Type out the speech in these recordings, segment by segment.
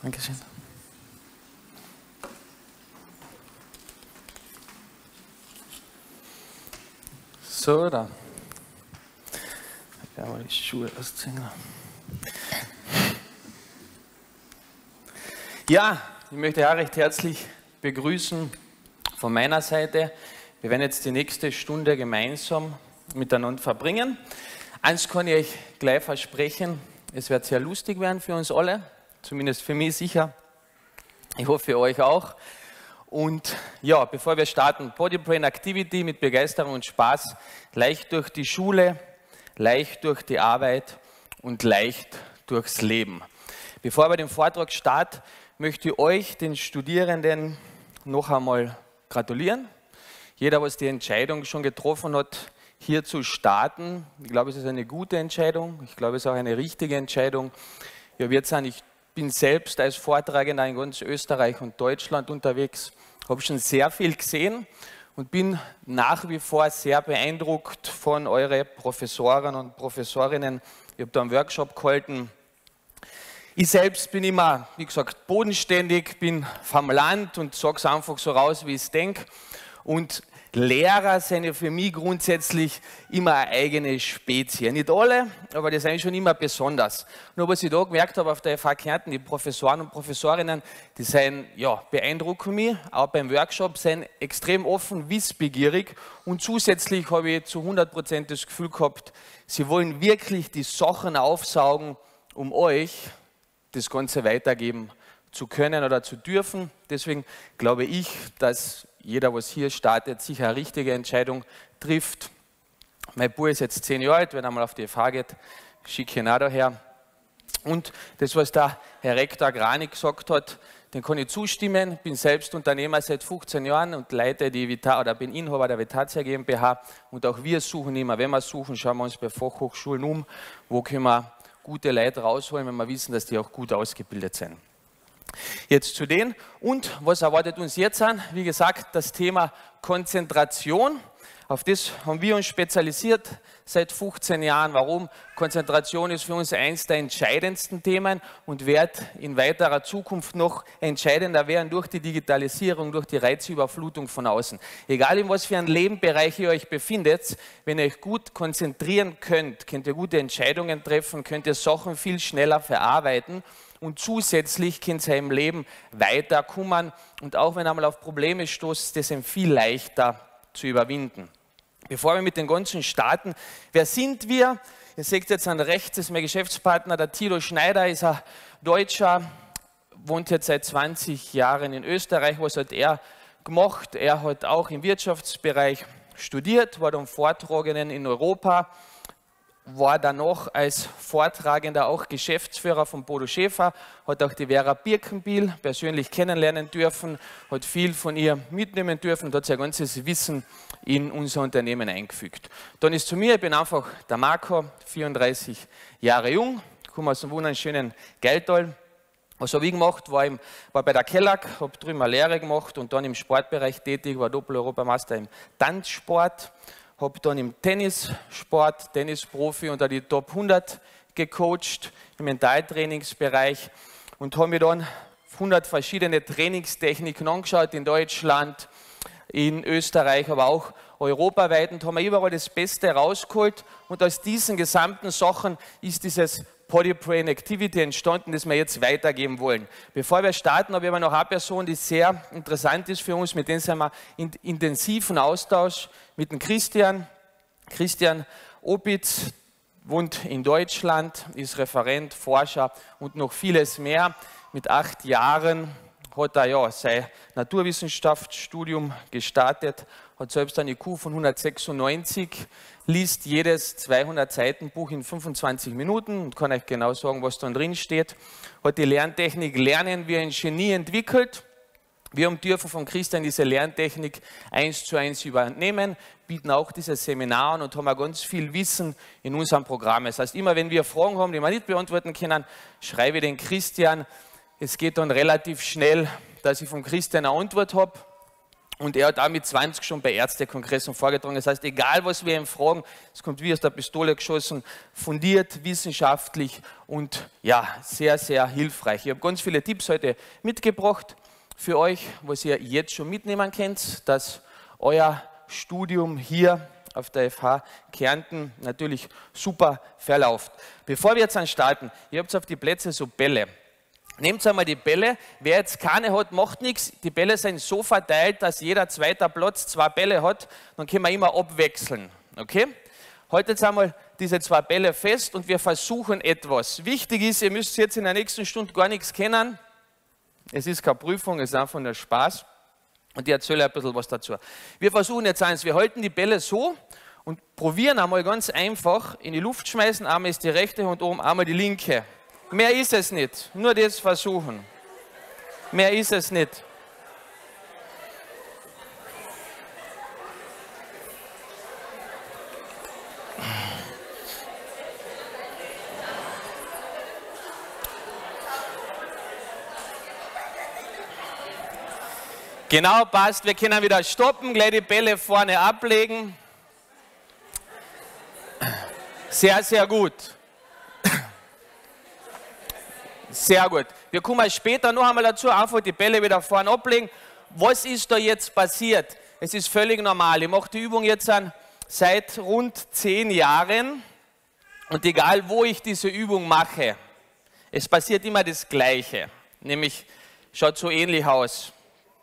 Dankeschön. So, da. Ich werde mal die Schuhe ausziehen. Ja, ich möchte auch recht herzlich begrüßen von meiner Seite. Wir werden jetzt die nächste Stunde gemeinsam miteinander verbringen. Eins kann ich euch gleich versprechen, es wird sehr lustig werden für uns alle, zumindest für mich sicher. Ich hoffe für euch auch. Und ja, bevor wir starten, Body Brain Activity mit Begeisterung und Spaß, leicht durch die Schule, leicht durch die Arbeit und leicht durchs Leben. Bevor wir den Vortrag starten, möchte ich euch, den Studierenden, noch einmal gratulieren. Jeder, was die Entscheidung schon getroffen hat, hier zu starten, ich glaube, es ist eine gute Entscheidung. Ich glaube, es ist auch eine richtige Entscheidung. Ja, ich bin selbst als Vortragender in ganz Österreich und Deutschland unterwegs, habe schon sehr viel gesehen und bin nach wie vor sehr beeindruckt von euren Professoren und Professorinnen. Ich habe da einen Workshop gehalten. Ich selbst bin immer, wie gesagt, bodenständig, bin vom Land und sage es einfach so raus, wie ich es denke. Und Lehrer sind ja für mich grundsätzlich immer eine eigene Spezie. Nicht alle, aber die sind schon immer besonders. Und was ich da gemerkt habe auf der FH Kärnten, die Professoren und Professorinnen, die sind, ja, beeindrucken mich, auch beim Workshop, sind extrem offen, wissbegierig und zusätzlich habe ich zu 100% das Gefühl gehabt, sie wollen wirklich die Sachen aufsaugen, um euch das Ganze weitergeben zu können oder zu dürfen. Deswegen glaube ich, dass jeder, was hier startet, sicher eine richtige Entscheidung trifft. Mein Bub ist jetzt 10 Jahre alt, wenn er mal auf die FH geht, schicke ihn auch daher. Und das, was der Herr Rektor Grani gesagt hat, dem kann ich zustimmen. Ich bin selbst Unternehmer seit 15 Jahren und leite die oder bin Inhaber der Vitatia GmbH. Und auch wir suchen immer, wenn wir suchen, schauen wir uns bei Fachhochschulen um, wo können wir gute Leute rausholen, wenn wir wissen, dass die auch gut ausgebildet sind. Jetzt zu denen. Und was erwartet uns jetzt an? Wie gesagt, das Thema Konzentration. Auf das haben wir uns spezialisiert seit 15 Jahren. Warum? Konzentration ist für uns eines der entscheidendsten Themen und wird in weiterer Zukunft noch entscheidender werden durch die Digitalisierung, durch die Reizüberflutung von außen. Egal in was für einem Lebensbereich ihr euch befindet, wenn ihr euch gut konzentrieren könnt, könnt ihr gute Entscheidungen treffen, könnt ihr Sachen viel schneller verarbeiten. Und zusätzlich könnt ihr im Leben weiterkommen und auch wenn ihr einmal auf Probleme stoßt, das ist viel leichter zu überwinden. Bevor wir mit den ganzen starten, wer sind wir? Ihr seht jetzt an rechts, das ist mein Geschäftspartner, der Thilo Schneider, ist ein Deutscher, wohnt jetzt seit 20 Jahren in Österreich. Was hat er gemacht? Er hat auch im Wirtschaftsbereich studiert, war dann Vortragenden in Europa, war danach als Vortragender auch Geschäftsführer von Bodo Schäfer, hat auch die Vera Birkenbiel persönlich kennenlernen dürfen, hat viel von ihr mitnehmen dürfen und hat sein ganzes Wissen in unser Unternehmen eingefügt. Dann ist zu mir, ich bin einfach der Marco, 34 Jahre jung, komme aus einem wunderschönen Geiltal. Was habe ich gemacht? War bei der Kellag, habe drüben eine Lehre gemacht und dann im Sportbereich tätig, war Doppel-Europameister im Tanzsport. Habe dann im Tennissport, Tennisprofi unter die Top 100 gecoacht, im Mentaltrainingsbereich und habe mir dann 100 verschiedene Trainingstechniken angeschaut in Deutschland, in Österreich, aber auch europaweit und habe mir überall das Beste rausgeholt und aus diesen gesamten Sachen ist dieses Body Brain Activity entstanden, das wir jetzt weitergeben wollen. Bevor wir starten, habe ich aber noch eine Person, die sehr interessant ist für uns, mit der sind wir in intensiven Austausch mit dem Christian. Christian Opitz wohnt in Deutschland, ist Referent, Forscher und noch vieles mehr. Mit 8 Jahren hat er ja sein Naturwissenschaftsstudium gestartet, hat selbst eine IQ von 196, liest jedes 200-Seiten-Buch in 25 Minuten und kann euch genau sagen, was da drin steht. Hat die Lerntechnik Lernen wie ein Genie entwickelt. Wir dürfen von Christian diese Lerntechnik 1:1 übernehmen, bieten auch dieses Seminar an und haben auch ganz viel Wissen in unserem Programm. Das heißt, immer wenn wir Fragen haben, die wir nicht beantworten können, schreibe ich den Christian. Es geht dann relativ schnell, dass ich von Christian eine Antwort habe. Und er hat auch mit 20 schon bei Ärztekongressen vorgetragen. Das heißt, egal was wir ihm fragen, es kommt wie aus der Pistole geschossen, fundiert, wissenschaftlich und ja, sehr, sehr hilfreich. Ich habe ganz viele Tipps heute mitgebracht für euch, was ihr jetzt schon mitnehmen könnt, dass euer Studium hier auf der FH Kärnten natürlich super verläuft. Bevor wir jetzt starten, ihr habt auf die Plätze so Bälle. Nehmt einmal die Bälle, wer jetzt keine hat, macht nichts. Die Bälle sind so verteilt, dass jeder zweiter Platz 2 Bälle hat, dann können wir immer abwechseln. Okay? Haltet jetzt einmal diese 2 Bälle fest und wir versuchen etwas. Wichtig ist, ihr müsst jetzt in der nächsten Stunde gar nichts kennen. Es ist keine Prüfung, es ist einfach nur Spaß. Und ich erzähle ein bisschen was dazu. Wir versuchen jetzt eins, wir halten die Bälle so und probieren einmal ganz einfach in die Luft schmeißen. Einmal ist die rechte Hand oben, einmal die linke. Mehr ist es nicht, nur das versuchen. Mehr ist es nicht. Genau, passt. Wir können wieder stoppen, gleich die Bälle vorne ablegen. Sehr, sehr gut. Sehr gut. Wir kommen später noch einmal dazu, einfach die Bälle wieder vorne ablegen. Was ist da jetzt passiert? Es ist völlig normal. Ich mache die Übung jetzt seit rund 10 Jahren und egal wo ich diese Übung mache, es passiert immer das Gleiche. Nämlich, schaut so ähnlich aus.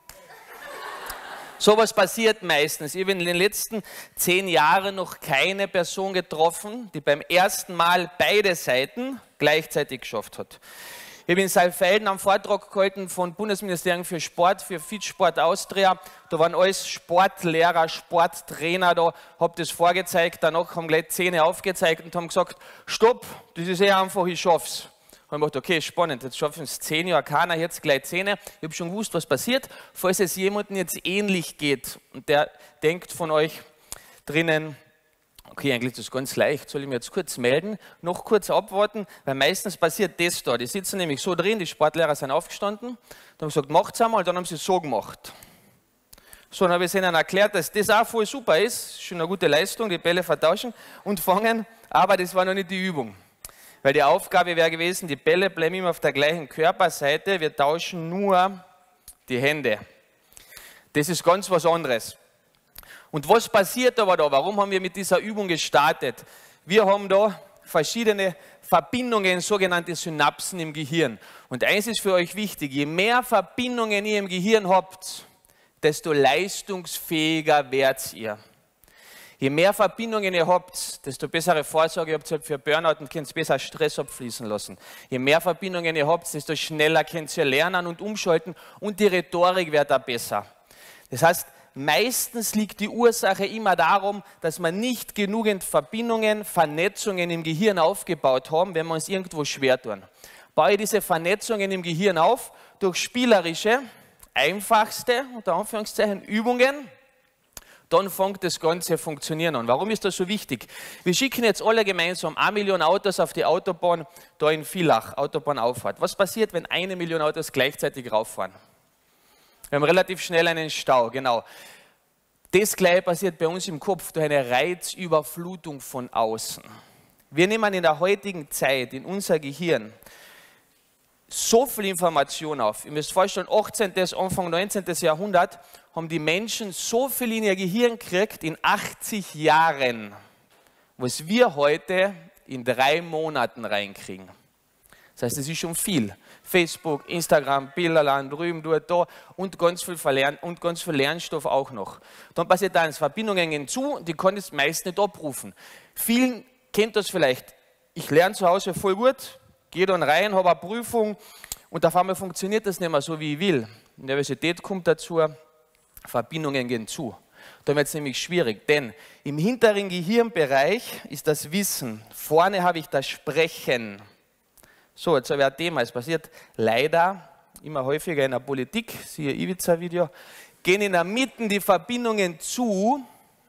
Sowas passiert meistens. Ich habe in den letzten 10 Jahren noch keine Person getroffen, die beim ersten Mal beide Seiten gleichzeitig geschafft hat. Ich habe in Saalfelden einen Vortrag gehalten vom Bundesministerium für Sport, für Fitsport Austria. Da waren alles Sportlehrer, Sporttrainer da, habe das vorgezeigt, danach haben gleich Zähne aufgezeigt und haben gesagt, stopp, das ist einfach, ich schaff's. Ich habe gedacht, okay, spannend, jetzt schaffen es 10 Jahre keiner, jetzt gleich Zähne. Ich habe schon gewusst, was passiert. Falls es jemandem jetzt ähnlich geht und der denkt von euch drinnen, okay, eigentlich ist das ganz leicht, soll ich mir jetzt kurz melden, noch kurz abwarten, weil meistens passiert das da. Die sitzen nämlich so drin, die Sportlehrer sind aufgestanden, dann haben gesagt, macht's einmal, und dann haben sie es so gemacht. So, dann habe ich ihnen erklärt, dass das auch voll super ist, schon eine gute Leistung, die Bälle vertauschen und fangen, aber das war noch nicht die Übung. Weil die Aufgabe wäre gewesen, die Bälle bleiben immer auf der gleichen Körperseite, wir tauschen nur die Hände. Das ist ganz was anderes. Und was passiert aber da? Warum haben wir mit dieser Übung gestartet? Wir haben da verschiedene Verbindungen, sogenannte Synapsen im Gehirn. Und eins ist für euch wichtig, je mehr Verbindungen ihr im Gehirn habt, desto leistungsfähiger werdet ihr. Je mehr Verbindungen ihr habt, desto bessere Vorsorge habt ihr für Burnout und könnt besser Stress abfließen lassen. Je mehr Verbindungen ihr habt, desto schneller könnt ihr lernen und umschalten und die Rhetorik wird auch besser. Das heißt, meistens liegt die Ursache immer darum, dass wir nicht genügend Verbindungen, Vernetzungen im Gehirn aufgebaut haben, wenn wir uns irgendwo schwer tun. Baue diese Vernetzungen im Gehirn auf durch spielerische, einfachste, unter Anführungszeichen, Übungen, dann fängt das Ganze funktionieren an. Warum ist das so wichtig? Wir schicken jetzt alle gemeinsam 1 Million Autos auf die Autobahn, da in Villach, Autobahnauffahrt. Was passiert, wenn 1 Million Autos gleichzeitig rauffahren? Wir haben relativ schnell einen Stau, genau. Das Gleiche passiert bei uns im Kopf durch eine Reizüberflutung von außen. Wir nehmen in der heutigen Zeit in unser Gehirn so viel Information auf. Ihr müsst vorstellen, 18. Anfang 19. Jahrhundert haben die Menschen so viel in ihr Gehirn gekriegt in 80 Jahren, was wir heute in 3 Monaten reinkriegen. Das heißt, es ist schon viel. Facebook, Instagram, Bilderland, drüben, dort, da und ganz viel Verlernen und ganz viel Lernstoff auch noch. Dann passiert eins, Verbindungen gehen zu, die kann ich meist nicht abrufen. Vielen kennt das vielleicht. Ich lerne zu Hause voll gut, gehe dann rein, habe eine Prüfung und auf einmal funktioniert das nicht mehr so, wie ich will. Nervosität kommt dazu, Verbindungen gehen zu. Da wird es nämlich schwierig, denn im hinteren Gehirnbereich ist das Wissen, vorne habe ich das Sprechen. So, jetzt habe ich ein Thema, es passiert leider immer häufiger in der Politik, siehe Ibiza-Video, gehen in der Mitte die Verbindungen zu,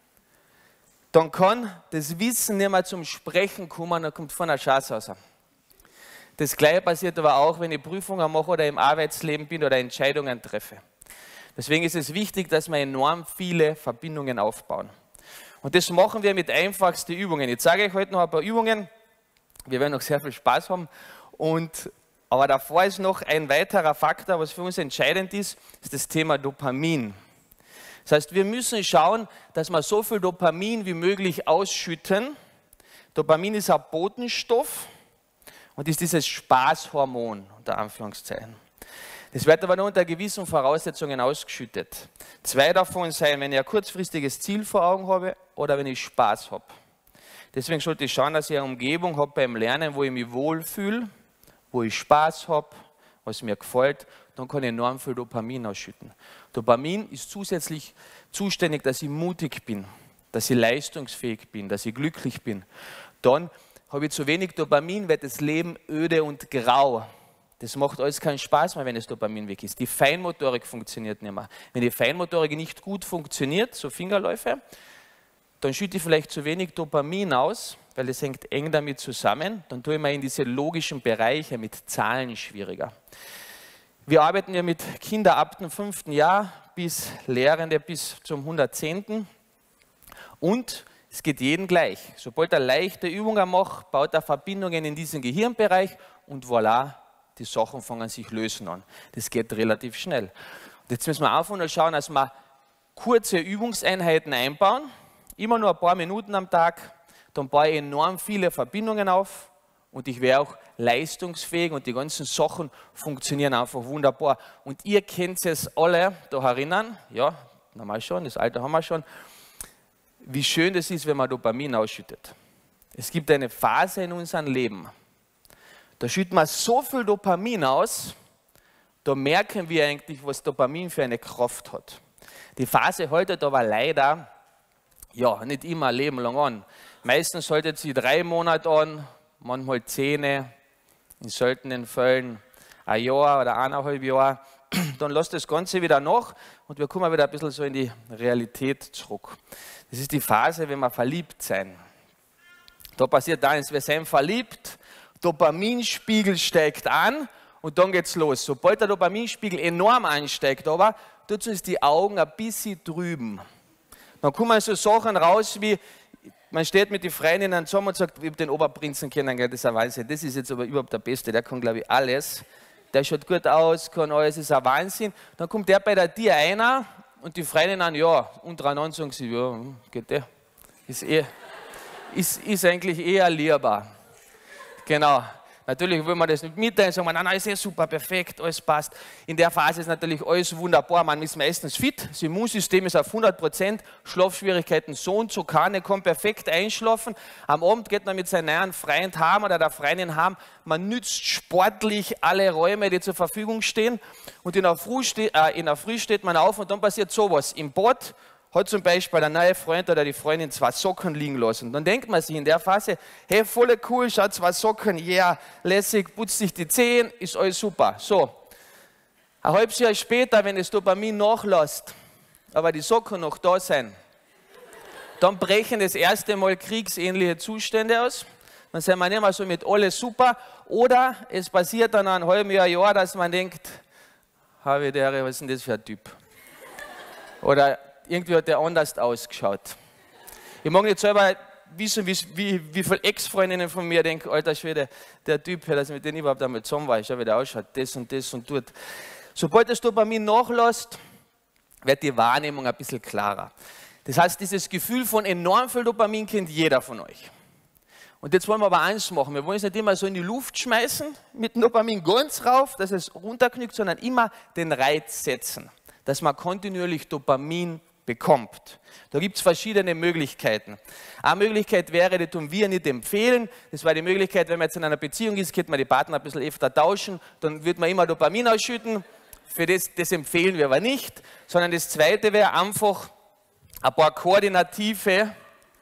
dann kann das Wissen nicht mehr zum Sprechen kommen, dann kommt von der Chance raus. Das Gleiche passiert aber auch, wenn ich Prüfungen mache oder im Arbeitsleben bin oder Entscheidungen treffe. Deswegen ist es wichtig, dass wir enorm viele Verbindungen aufbauen. Und das machen wir mit einfachsten Übungen. Ich zeige euch heute noch ein paar Übungen. Wir werden noch sehr viel Spaß haben. Aber davor ist noch ein weiterer Faktor, was für uns entscheidend ist das Thema Dopamin. Das heißt, wir müssen schauen, dass wir so viel Dopamin wie möglich ausschütten. Dopamin ist ein Botenstoff und ist dieses Spaßhormon, unter Anführungszeichen. Das wird aber nur unter gewissen Voraussetzungen ausgeschüttet. 2 davon sein, wenn ich ein kurzfristiges Ziel vor Augen habe oder wenn ich Spaß habe. Deswegen sollte ich schauen, dass ich eine Umgebung habe beim Lernen, wo ich mich wohlfühle, wo ich Spaß habe, was mir gefällt. Dann kann ich enorm viel Dopamin ausschütten. Dopamin ist zusätzlich zuständig, dass ich mutig bin, dass ich leistungsfähig bin, dass ich glücklich bin. Dann habe ich zu wenig Dopamin, wird das Leben öde und grau. Das macht alles keinen Spaß mehr, wenn das Dopamin weg ist. Die Feinmotorik funktioniert nicht mehr. Wenn die Feinmotorik nicht gut funktioniert, so Fingerläufe, dann schütte ich vielleicht zu wenig Dopamin aus, weil das hängt eng damit zusammen. Dann tue ich mir in diese logischen Bereiche mit Zahlen schwieriger. Wir arbeiten ja mit Kindern ab dem 5. Jahr bis Lehrende bis zum 110. Und es geht jedem gleich. Sobald er leichte Übungen macht, baut er Verbindungen in diesen Gehirnbereich und voilà, die Sachen fangen sich lösen an. Das geht relativ schnell. Und jetzt müssen wir einfach nur schauen, dass wir kurze Übungseinheiten einbauen, immer nur ein paar Minuten am Tag, dann baue ich enorm viele Verbindungen auf und ich wäre auch leistungsfähig und die ganzen Sachen funktionieren einfach wunderbar. Und ihr kennt es alle da herinnen, ja, normal schon, das Alter haben wir schon, wie schön das ist, wenn man Dopamin ausschüttet. Es gibt eine Phase in unserem Leben, da schütten wir so viel Dopamin aus, da merken wir eigentlich, was Dopamin für eine Kraft hat. Die Phase haltet aber leider ja, nicht immer ein Leben lang an. Meistens haltet sie 3 Monate an, manchmal 10, in seltenen Fällen ein Jahr oder 1,5 Jahre. Dann lässt das Ganze wieder nach und wir kommen wieder ein bisschen so in die Realität zurück. Das ist die Phase, wenn wir verliebt sind. Da passiert eins, wir sind verliebt, Dopaminspiegel steigt an und dann geht's los. Sobald der Dopaminspiegel enorm ansteigt, aber tut uns die Augen ein bisschen trüben. Dann kommen so Sachen raus wie, man steht mit den Freundinnen zusammen und sagt, ich habe den Oberprinzen kennengelernt, das ist ein Wahnsinn. Das ist jetzt aber überhaupt der Beste, der kann, glaube ich, alles. Der schaut gut aus, kann alles, das ist ein Wahnsinn. Dann kommt der bei der Tür einer und die Freundinnen, ja, untereinander sagen sie, ja, geht der. Ist eigentlich eher lehrbar. Genau. Natürlich will man das nicht mitteilen, sagen wir, nein, ist ja super, perfekt, alles passt. In der Phase ist natürlich alles wunderbar, man ist meistens fit, das Immunsystem ist auf 100%, Schlafschwierigkeiten so und so, keine kann perfekt einschlafen. Am Abend geht man mit seinem neuen Freund heim oder der Freundin heim, man nützt sportlich alle Räume, die zur Verfügung stehen und in der Früh steht man auf und dann passiert sowas. Im Bad hat zum Beispiel der neue Freund oder die Freundin 2 Socken liegen lassen. Dann denkt man sich in der Phase, hey, voll cool, schaut 2 Socken, ja, yeah, lässig, putzt sich die Zehen, ist alles super. So, ein halbes Jahr später, wenn das Dopamin nachlässt, aber die Socken noch da sind, dann brechen das erste Mal kriegsähnliche Zustände aus. Dann sind wir nicht mehr so mit alles super. Oder es passiert dann ein halbes Jahr, dass man denkt, was ist denn das für ein Typ? Oder irgendwie hat der anders ausgeschaut. Ich mag nicht selber wissen, wie viele Ex-Freundinnen von mir denken, alter Schwede, der Typ, dass mit dem überhaupt einmal zusammen war, schau, wie der ausschaut, das und tut. Sobald das Dopamin nachlässt, wird die Wahrnehmung ein bisschen klarer. Das heißt, dieses Gefühl von enorm viel Dopamin kennt jeder von euch. Und jetzt wollen wir aber eins machen, wir wollen es nicht immer so in die Luft schmeißen, mit dem Dopamin ganz rauf, dass es runterknickt, sondern immer den Reiz setzen, dass man kontinuierlich Dopamin bekommt. Da gibt es verschiedene Möglichkeiten. Eine Möglichkeit wäre, die tun wir nicht empfehlen. Das war die Möglichkeit, wenn man jetzt in einer Beziehung ist, könnte man die Partner ein bisschen öfter tauschen, dann wird man immer Dopamin ausschütten. Für das empfehlen wir aber nicht, sondern das Zweite wäre einfach ein paar koordinative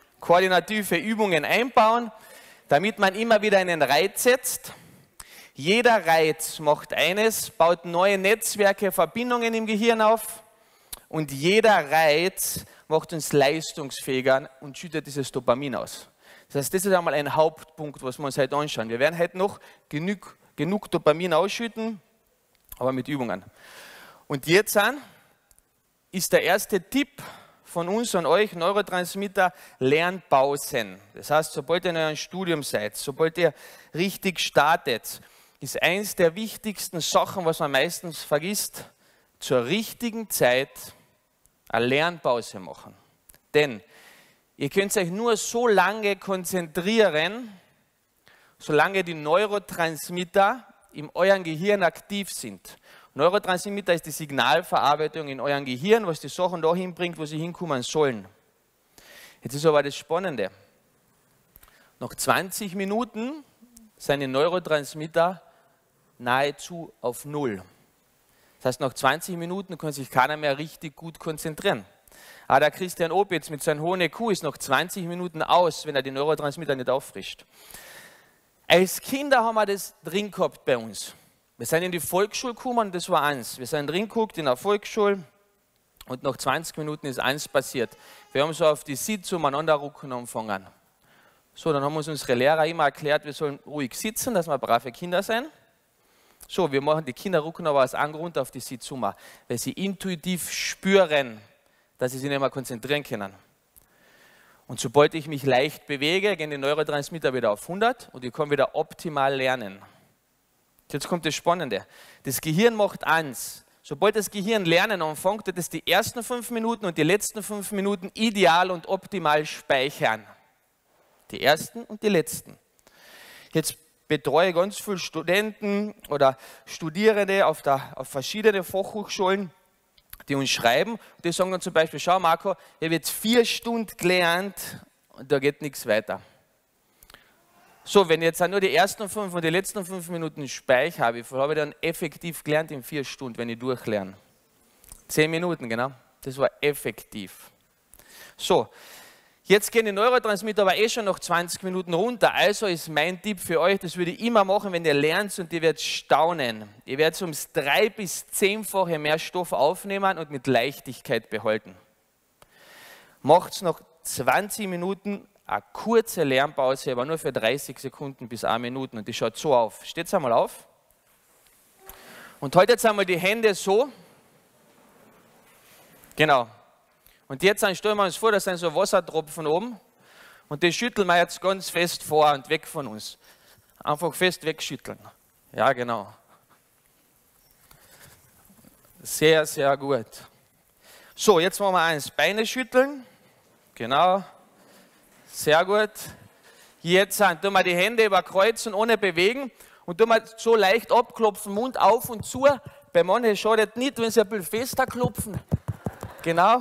Übungen einbauen, damit man immer wieder einen Reiz setzt. Jeder Reiz macht eines, baut neue Netzwerke, Verbindungen im Gehirn auf. Und jeder Reiz macht uns leistungsfähiger und schüttet dieses Dopamin aus. Das heißt, das ist einmal ein Hauptpunkt, was wir uns heute anschauen. Wir werden heute noch genug Dopamin ausschütten, aber mit Übungen. Und jetzt ist der erste Tipp von uns an euch, Neurotransmitter, Lernpausen. Das heißt, sobald ihr in eurem Studium seid, sobald ihr richtig startet, ist eins der wichtigsten Sachen, was man meistens vergisst, zur richtigen Zeit eine Lernpause machen. Denn ihr könnt euch nur so lange konzentrieren, solange die Neurotransmitter in eurem Gehirn aktiv sind. Neurotransmitter ist die Signalverarbeitung in eurem Gehirn, was die Sachen dahin bringt, wo sie hinkommen sollen. Jetzt ist aber das Spannende. Nach 20 Minuten sind die Neurotransmitter nahezu auf Null. Das heißt, nach 20 Minuten kann sich keiner mehr richtig gut konzentrieren. Aber der Christian Opitz mit seinem hohen IQ ist nach 20 Minuten aus, wenn er die Neurotransmitter nicht auffrischt. Als Kinder haben wir das drin gehabt bei uns. Wir sind in die Volksschule gekommen und das war eins. Wir sind drin geguckt in der Volksschule und nach 20 Minuten ist eins passiert. Wir haben so auf die Sitze umeinander rücken angefangen. So, dann haben uns unsere Lehrer immer erklärt, wir sollen ruhig sitzen, dass wir brave Kinder sein. So, wir machen die Kinder rücken aber aus einem Grund auf die Sitze um, weil sie intuitiv spüren, dass sie sich nicht mehr konzentrieren können. Und sobald ich mich leicht bewege, gehen die Neurotransmitter wieder auf 100 und ich kann wieder optimal lernen. Jetzt kommt das Spannende. Das Gehirn macht eins. Sobald das Gehirn lernen anfängt, wird es die ersten 5 Minuten und die letzten 5 Minuten ideal und optimal speichern. Die ersten und die letzten. Jetzt betreue ich ganz viele Studenten oder Studierende auf verschiedenen Fachhochschulen, die uns schreiben. Und die sagen dann zum Beispiel, schau Marco, ich habe jetzt 4 Stunden gelernt und da geht nichts weiter. So, wenn ich jetzt nur die ersten 5 und die letzten 5 Minuten speichere, habe ich dann effektiv gelernt in 4 Stunden, wenn ich durchlerne. 10 Minuten, genau. Das war effektiv. So, jetzt gehen die Neurotransmitter aber schon nach 20 Minuten runter. Also ist mein Tipp für euch, das würde ich immer machen, wenn ihr lernt und ihr werdet staunen. Ihr werdet ums 3- bis 10-fache mehr Stoff aufnehmen und mit Leichtigkeit behalten. Macht es nach 20 Minuten eine kurze Lernpause, aber nur für 30 Sekunden bis 1 Minute. Und die schaut so auf. Steht einmal auf. Und haltet einmal die Hände so. Genau. Und jetzt stellen wir uns vor, das sind so Wassertropfen oben. Und die schütteln wir jetzt ganz fest vor und weg von uns. Einfach fest wegschütteln. Ja, genau. Sehr, sehr gut. So, jetzt machen wir eins. Beine schütteln. Genau. Sehr gut. Jetzt tun wir die Hände überkreuzen, ohne bewegen. Und tun wir so leicht abklopfen, Mund auf und zu. Bei manchen schadet nicht, wenn sie ein bisschen fester klopfen. Genau.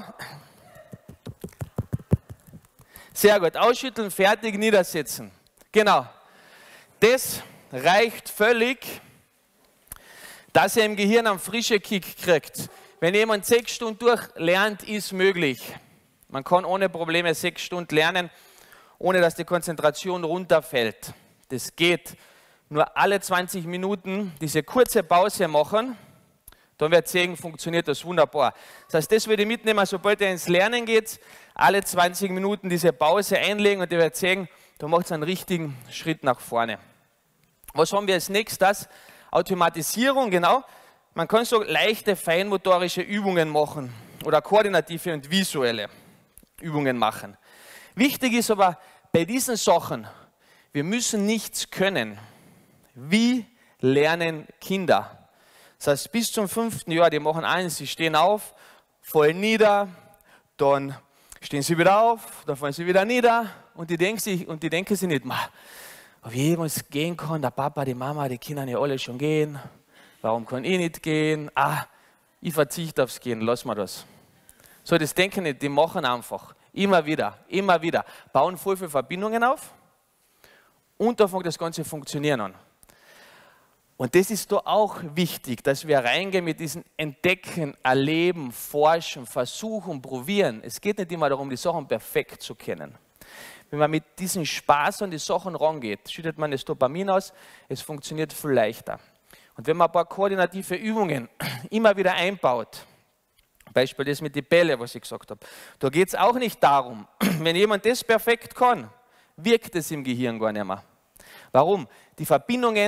Sehr gut. Ausschütteln, fertig, niedersetzen. Genau. Das reicht völlig, dass ihr im Gehirn einen frischen Kick kriegt. Wenn jemand 6 Stunden durchlernt, ist möglich. Man kann ohne Probleme 6 Stunden lernen, ohne dass die Konzentration runterfällt. Das geht. Nur alle 20 Minuten diese kurze Pause machen, dann wird sehen, funktioniert das wunderbar. Das heißt, das würde ich mitnehmen, sobald ihr ins Lernen geht, alle 20 Minuten diese Pause einlegen und ihr werdet sehen, da macht es einen richtigen Schritt nach vorne. Was haben wir als nächstes? Automatisierung, genau. Man kann so leichte feinmotorische Übungen machen oder koordinative und visuelle Übungen machen. Wichtig ist aber bei diesen Sachen, wir müssen nichts können. Wie lernen Kinder? Das heißt, bis zum 5. Jahr, die machen eins, sie stehen auf, fallen nieder, dann stehen sie wieder auf, dann fallen sie wieder nieder und die denken sich nicht, wie jemand gehen kann, der Papa, die Mama, die Kinder ja alle schon gehen, warum kann ich nicht gehen? Ich verzichte aufs Gehen, lass mal das. So, das denken nicht, die machen einfach. Immer wieder, bauen voll viele Verbindungen auf und da fängt das Ganze funktionieren an. Und das ist da auch wichtig, dass wir reingehen mit diesem Entdecken, Erleben, Forschen, Versuchen, Probieren. Es geht nicht immer darum, die Sachen perfekt zu kennen. Wenn man mit diesem Spaß an die Sachen rangeht, schüttet man das Dopamin aus, es funktioniert viel leichter. Und wenn man ein paar koordinative Übungen immer wieder einbaut, Beispiel das mit den Bällen, was ich gesagt habe. Da geht es auch nicht darum, wenn jemand das perfekt kann, wirkt es im Gehirn gar nicht mehr. Warum? Die Verbindungen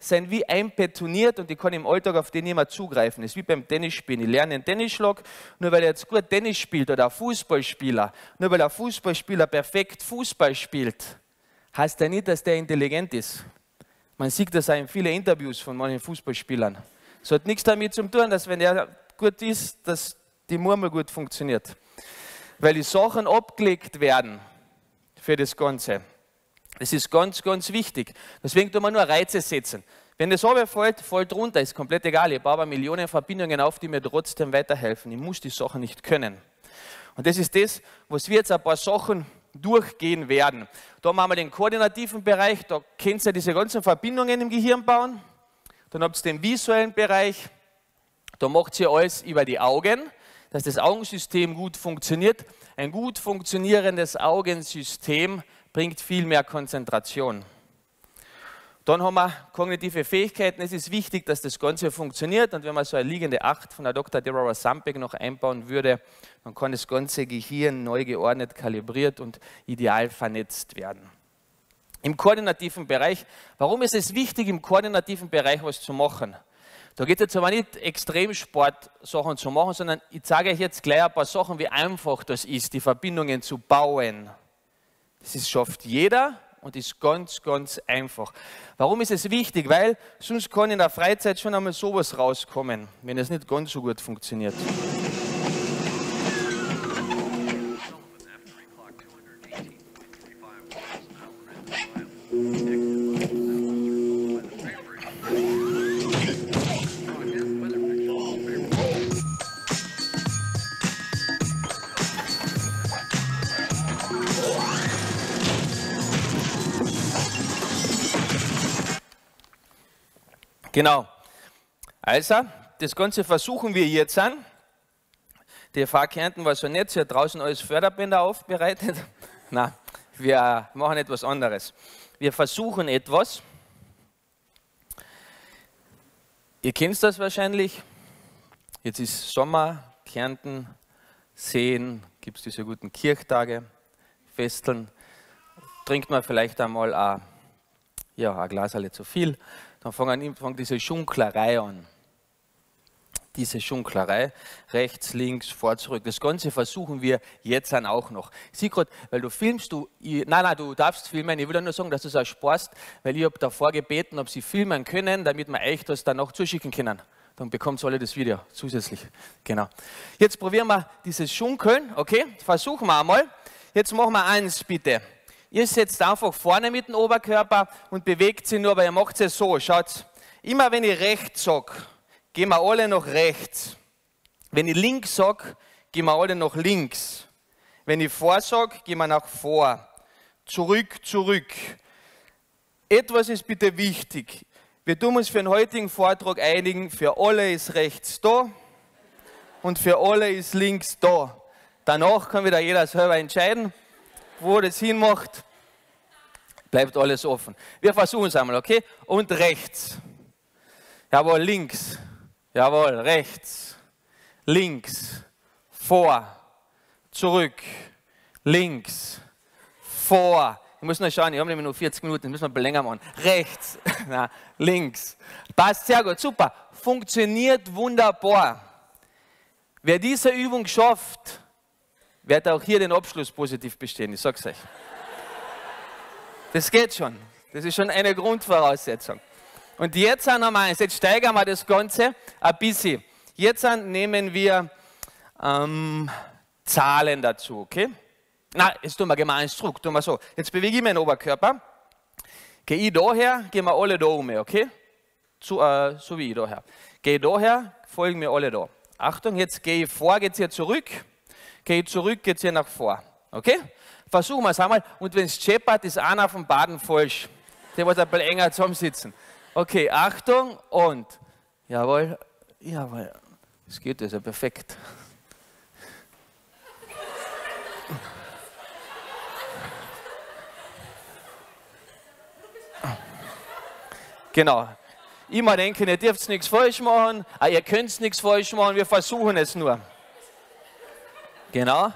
sind wie einbetoniert und ich kann im Alltag auf die nicht mehr zugreifen. Das ist wie beim Tennisspielen. Ich lerne einen Tennisschlag, nur weil er jetzt gut Tennis spielt oder ein Fußballspieler, nur weil ein Fußballspieler perfekt Fußball spielt, heißt ja nicht, dass der intelligent ist. Man sieht das auch in vielen Interviews von manchen Fußballspielern. Es hat nichts damit zu tun, dass wenn er gut ist, dass die Murmel gut funktioniert. Weil die Sachen abgelegt werden für das Ganze. Das ist ganz, ganz wichtig. Deswegen tun wir nur Reize setzen. Wenn das runterfällt, fällt runter, ist komplett egal. Ich baue aber Millionen Verbindungen auf, die mir trotzdem weiterhelfen. Ich muss die Sachen nicht können. Und das ist das, was wir jetzt ein paar Sachen durchgehen werden. Da machen wir den koordinativen Bereich, da könnt ihr diese ganzen Verbindungen im Gehirn bauen. Dann habt ihr den visuellen Bereich, da macht ihr alles über die Augen, dass das Augensystem gut funktioniert. Ein gut funktionierendes Augensystem bringt viel mehr Konzentration. Dann haben wir kognitive Fähigkeiten. Es ist wichtig, dass das Ganze funktioniert. Und wenn man so eine liegende 8 von der Dr. Deborah Sampeck noch einbauen würde, dann kann das ganze Gehirn neu geordnet, kalibriert und ideal vernetzt werden. Im koordinativen Bereich, warum ist es wichtig, im koordinativen Bereich was zu machen? Da geht es jetzt aber nicht Extremsport-Sachen zu machen, sondern ich zeige euch jetzt gleich ein paar Sachen, wie einfach das ist, die Verbindungen zu bauen. Das schafft jeder und ist ganz, ganz einfach. Warum ist es wichtig? Weil sonst kann in der Freizeit schon einmal sowas rauskommen, wenn es nicht ganz so gut funktioniert. Genau. Also, das Ganze versuchen wir jetzt an. Die FH Kärnten war so nett, sie hat draußen alles Förderbänder aufbereitet. Nein, wir machen etwas anderes. Wir versuchen etwas. Ihr kennt das wahrscheinlich. Jetzt ist Sommer, Kärnten, Seen, gibt es diese guten Kirchtage, Festeln. Trinkt man vielleicht einmal ein Glas zu viel. Dann fängt diese Schunklerei an. Diese Schunklerei, rechts, links, vor, zurück. Das Ganze versuchen wir jetzt dann auch noch. Ich sehe gerade, weil du filmst, du darfst filmen. Ich will nur sagen, dass du es auch sparst, weil ich habe davor gebeten, ob sie filmen können, damit wir euch das dann noch zuschicken können. Dann bekommt ihr alle das Video zusätzlich. Genau. Jetzt probieren wir dieses Schunkeln, okay? Versuchen wir einmal. Jetzt machen wir eins, bitte. Ihr setzt einfach vorne mit dem Oberkörper und bewegt sie nur, aber ihr macht es so, schaut. Immer wenn ich rechts sage, gehen wir alle nach rechts. Wenn ich links sage, gehen wir alle nach links. Wenn ich vor sage, gehen wir nach vor. Zurück, zurück. Etwas ist bitte wichtig. Wir tun uns für den heutigen Vortrag einigen, für alle ist rechts da und für alle ist links da. Danach kann wieder jeder selber entscheiden, wo das hinmacht, bleibt alles offen. Wir versuchen es einmal, okay? Und rechts. Jawohl, links. Jawohl, rechts. Links. Vor. Zurück. Links. Vor. Ich muss noch schauen, ich habe nämlich nur 40 Minuten, das müssen wir ein bisschen länger machen. Rechts. Na, links. Passt sehr gut, super. Funktioniert wunderbar. Wer diese Übung schafft, wird auch hier den Abschluss positiv bestehen, ich sag's euch. Das geht schon. Das ist schon eine Grundvoraussetzung. Und jetzt haben wir eins, jetzt steigern wir das Ganze ein bisschen. Jetzt nehmen wir Zahlen dazu, okay? Na, jetzt tun wir gemeinsam zurück, tun wir so. Jetzt bewege ich meinen Oberkörper. Gehe ich daher, gehen wir alle da um, okay? So wie ich daher. Gehe ich daher, folgen wir alle da. Achtung, jetzt gehe ich vor, geht's hier zurück. Gehe ich zurück, geht es hier nach vor. Okay? Versuchen wir es einmal. Und wenn es scheppert, ist einer vom Baden falsch. Der muss ein bisschen enger zusammensitzen. Okay, Achtung und. Jawohl, jawohl. Das geht, das ist ja perfekt. Genau. Immer denken, ihr dürft nichts falsch machen, ihr könnt nichts falsch machen, wir versuchen es nur. Genau.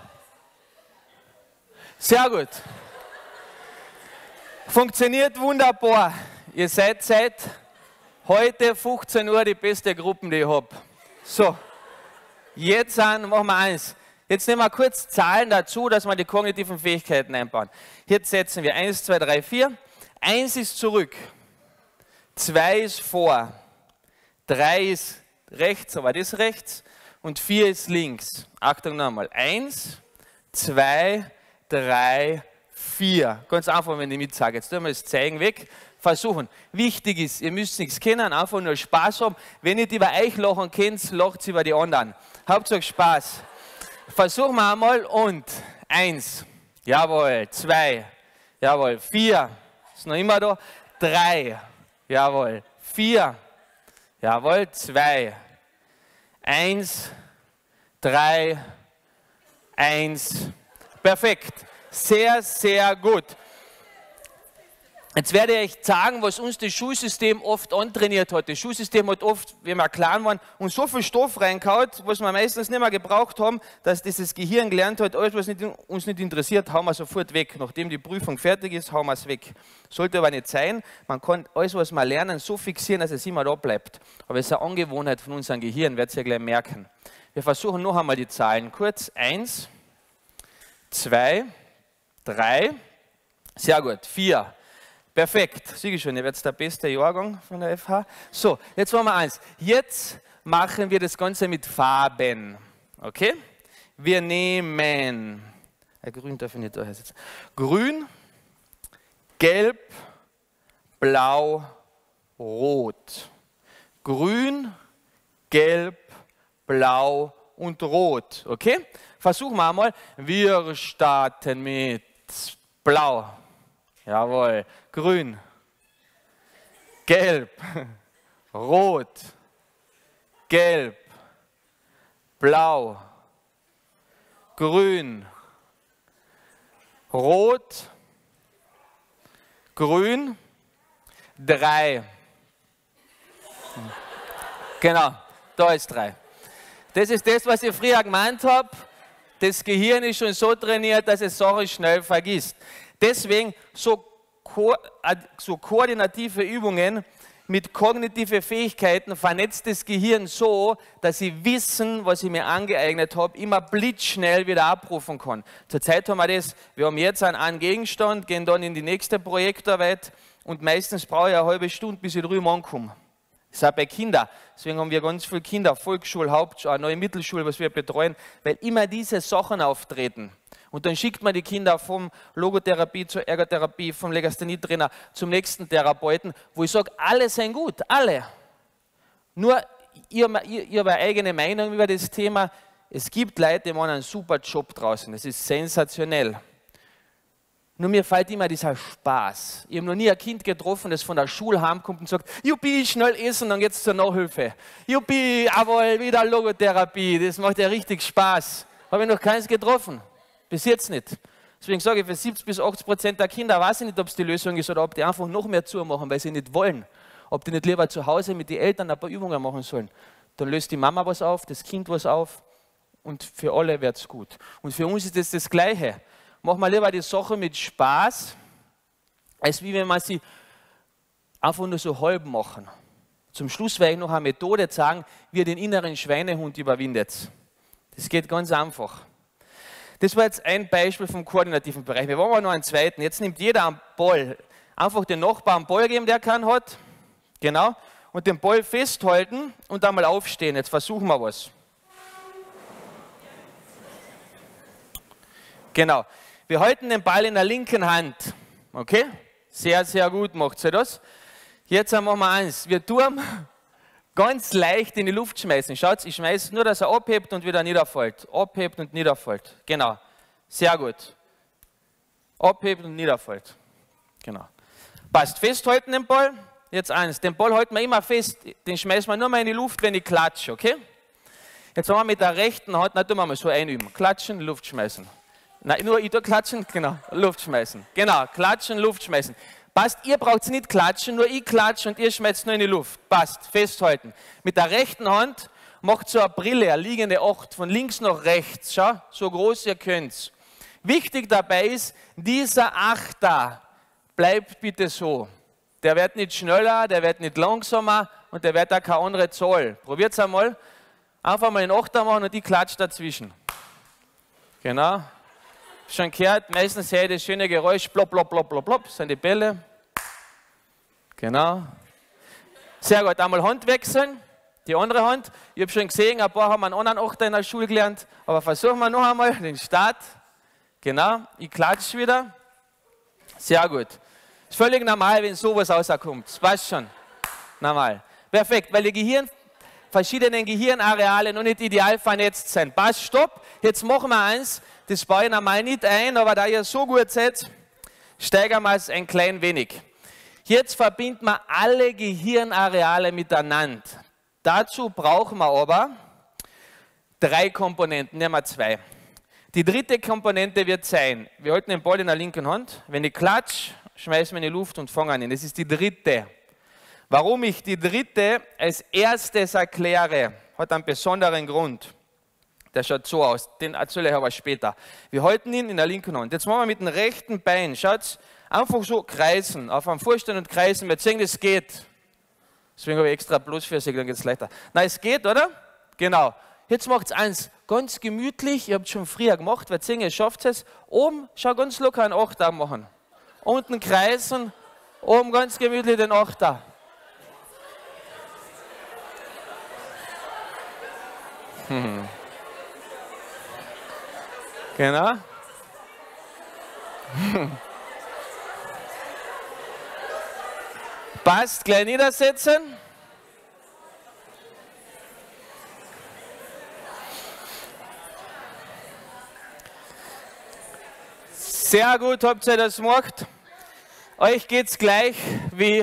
Sehr gut. Funktioniert wunderbar. Ihr seid Heute 15 Uhr die beste Gruppe, die ich habe. So, jetzt machen wir eins. Jetzt nehmen wir kurz Zahlen dazu, dass wir die kognitiven Fähigkeiten einbauen. Jetzt setzen wir 1, 2, 3, 4. 1 ist zurück. 2 ist vor. 3 ist rechts, aber das ist rechts. Und 4 ist links. Achtung nochmal. 1, 2, 3, 4. Ganz einfach, wenn ich mitsage. Jetzt tun wir das Zeigen weg. Versuchen. Wichtig ist, ihr müsst nichts kennen, einfach nur Spaß haben. Wenn ihr über euch lachen könnt, lacht über die anderen. Hauptsache Spaß. Versuchen wir einmal und 1. Jawohl. 2. Jawohl. 4. Ist noch immer da. 3. Jawohl. 4. Jawohl. 2. 1. 3. 1. Perfekt. Sehr, sehr gut. Jetzt werde ich euch sagen, was uns das Schulsystem oft antrainiert hat. Das Schulsystem hat oft, wie wir klein waren, uns so viel Stoff reingehauen, was wir meistens nicht mehr gebraucht haben, dass das Gehirn gelernt hat, alles, was uns nicht interessiert, hauen wir sofort weg. Nachdem die Prüfung fertig ist, hauen wir es weg. Sollte aber nicht sein. Man kann alles, was wir lernen, so fixieren, dass es immer da bleibt. Aber es ist eine Angewohnheit von unserem Gehirn, werdet ihr gleich merken. Wir versuchen noch einmal die Zahlen kurz. 1, 2, 3, sehr gut, 4. Perfekt, sieh ich schon, ihr werdet der beste Jahrgang von der FH. So, jetzt machen wir eins. Jetzt machen wir das Ganze mit Farben. Okay? Wir nehmen, grün darf ich nicht da sitzen. Grün, gelb, blau, rot. Grün, gelb, blau und rot. Okay? Versuchen wir einmal. Wir starten mit blau. Jawohl. Grün, gelb, rot, gelb, blau, grün, rot, grün, 3. Genau, da ist 3. Das ist das, was ich früher gemeint habe. Das Gehirn ist schon so trainiert, dass es Sachen schnell vergisst. Deswegen so koordinative Übungen mit kognitiven Fähigkeiten vernetzt das Gehirn so, dass ich Wissen, was ich mir angeeignet habe, immer blitzschnell wieder abrufen kann. Zurzeit haben wir das, wir haben jetzt einen Gegenstand, gehen dann in die nächste Projektarbeit und meistens brauche ich eine halbe Stunde, bis ich drüben ankomme. Das ist auch bei Kindern. Deswegen haben wir ganz viele Kinder, Volksschule, Hauptschule, neue Mittelschule, was wir betreuen, weil immer diese Sachen auftreten. Und dann schickt man die Kinder vom Logotherapie zur Ergotherapie, vom Legasthenie-Trainer zum nächsten Therapeuten, wo ich sage, alle sind gut, alle. Nur, ich habe eine eigene Meinung über das Thema. Es gibt Leute, die machen einen super Job draußen, das ist sensationell. Nur mir fällt immer dieser Spaß. Ich habe noch nie ein Kind getroffen, das von der Schule heimkommt und sagt, Juppie, schnell essen, dann geht's zur Nachhilfe. Juppie, jawohl, wieder Logotherapie, das macht ja richtig Spaß. Habe ich noch keins getroffen. Bis jetzt nicht. Deswegen sage ich, für 70-80% der Kinder weiß ich nicht, ob es die Lösung ist oder ob die einfach noch mehr zumachen, weil sie nicht wollen. Ob die nicht lieber zu Hause mit den Eltern ein paar Übungen machen sollen. Dann löst die Mama was auf, das Kind was auf und für alle wird es gut. Und für uns ist das Gleiche. Machen wir lieber die Sache mit Spaß, als wie wenn wir sie einfach nur so halb machen. Zum Schluss werde ich noch eine Methode zeigen, wie ihr den inneren Schweinehund überwindet. Das geht ganz einfach. Das war jetzt ein Beispiel vom koordinativen Bereich. Wir wollen aber noch einen zweiten. Jetzt nimmt jeder einen Ball. Einfach den Nachbarn einen Ball geben, der keinen hat. Genau. Und den Ball festhalten und dann mal aufstehen. Jetzt versuchen wir was. Genau. Wir halten den Ball in der linken Hand. Okay? Sehr, sehr gut macht ihr das. Jetzt machen wir eins. Wir tun ganz leicht in die Luft schmeißen. Schaut, ich schmeiße nur, dass er abhebt und wieder niederfällt. Abhebt und niederfällt. Genau. Sehr gut. Abhebt und niederfällt. Genau. Passt. Festhalten den Ball. Jetzt eins. Den Ball halten wir immer fest. Den schmeißen wir nur mal in die Luft, wenn ich klatsche. Okay? Jetzt haben wir mit der rechten Hand, na, tun wir mal so einüben. Klatschen, Luft schmeißen. Nein, nur ich tue klatschen, genau. Luft schmeißen. Genau. Klatschen, Luft schmeißen. Passt, ihr braucht es nicht klatschen, nur ich klatsche und ihr schmeißt nur in die Luft. Passt, festhalten. Mit der rechten Hand macht so eine Brille, eine liegende 8, von links nach rechts. Schau, so groß ihr könnt. Wichtig dabei ist, dieser Achter bleibt bitte so. Der wird nicht schneller, der wird nicht langsamer, und der wird da keine andere Zahl. Probiert es einmal. Einfach mal den Achter machen und die klatscht dazwischen. Genau. Schon gehört, meistens sehe ich das schöne Geräusch, plopp, plopp, plopp, plopp, plopp, sind die Bälle. Genau. Sehr gut, einmal Hand wechseln, die andere Hand. Ich habe schon gesehen, ein paar haben einen anderen Achter in der Schule gelernt, aber versuchen wir noch einmal den Start. Genau, ich klatsche wieder. Sehr gut. Ist völlig normal, wenn sowas rauskommt. Das passt schon. Normal. Perfekt, weil die verschiedenen Gehirnareale noch nicht ideal vernetzt sind. Passt, stopp. Jetzt machen wir eins. Das baue ich normal nicht ein, aber da ihr so gut seid, steigern wir es ein klein wenig. Jetzt verbinden wir alle Gehirnareale miteinander. Dazu brauchen wir aber 3 Komponenten, nehmen wir 2. Die dritte Komponente wird sein, wir halten den Ball in der linken Hand, wenn ich klatsche, schmeißen wir in die Luft und fangen ihn. Das ist die dritte. Warum ich die dritte als erstes erkläre, hat einen besonderen Grund. Der schaut so aus, den erzähle ich aber später. Wir halten ihn in der linken Hand. Jetzt machen wir mit dem rechten Bein, schaut, einfach so kreisen, auf einem Vorstand und kreisen. Wir sehen, es geht. Deswegen habe ich extra Plus für Sie, dann geht es leichter. Nein, es geht, oder? Genau. Jetzt macht es eins, ganz gemütlich, ihr habt es schon früher gemacht, wir sehen, ihr schafft es. Oben, schau ganz locker einen Achter machen. Unten kreisen, oben ganz gemütlich den Achter. Genau. Passt, gleich niedersetzen. Sehr gut habt ihr das gemacht. Euch geht es gleich wie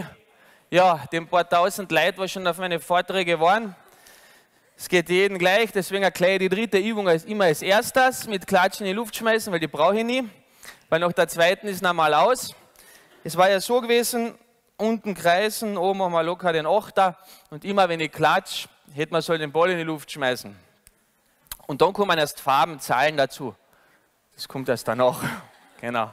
den paar tausend Leuten, die schon auf meine Vorträge waren. Es geht jedem gleich, deswegen erkläre ich die dritte Übung immer als erstes, mit Klatschen in die Luft schmeißen, weil die brauche ich nie, weil nach der zweiten ist normal aus. Es war ja so gewesen, unten kreisen, oben machen wir locker den Achter und immer wenn ich klatsche, hätte man den Ball in die Luft schmeißen. Und dann kommen erst Farben, Zahlen dazu. Das kommt erst danach. Genau.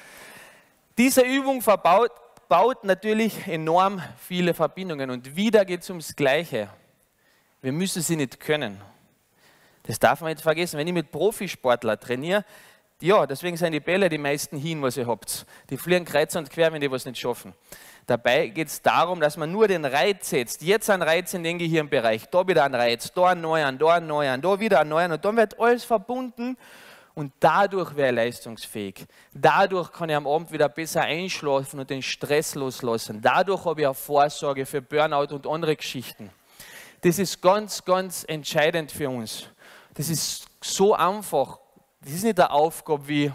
Diese Übung baut natürlich enorm viele Verbindungen und wieder geht es ums Gleiche. Wir müssen sie nicht können. Das darf man nicht vergessen. Wenn ich mit Profisportlern trainiere, deswegen sind die Bälle die meisten hin, was ihr habt. Die fliegen kreuz und quer, wenn die was nicht schaffen. Dabei geht es darum, dass man nur den Reiz setzt. Jetzt einen Reiz in den Gehirnbereich, da wieder einen Reiz, da einen neuen, da einen neuen, da wieder einen neuen und dann wird alles verbunden und dadurch wäre ich leistungsfähig. Dadurch kann ich am Abend wieder besser einschlafen und den Stress loslassen. Dadurch habe ich eine Vorsorge für Burnout und andere Geschichten. Das ist ganz, ganz entscheidend für uns. Das ist so einfach. Das ist nicht eine Aufgabe wie,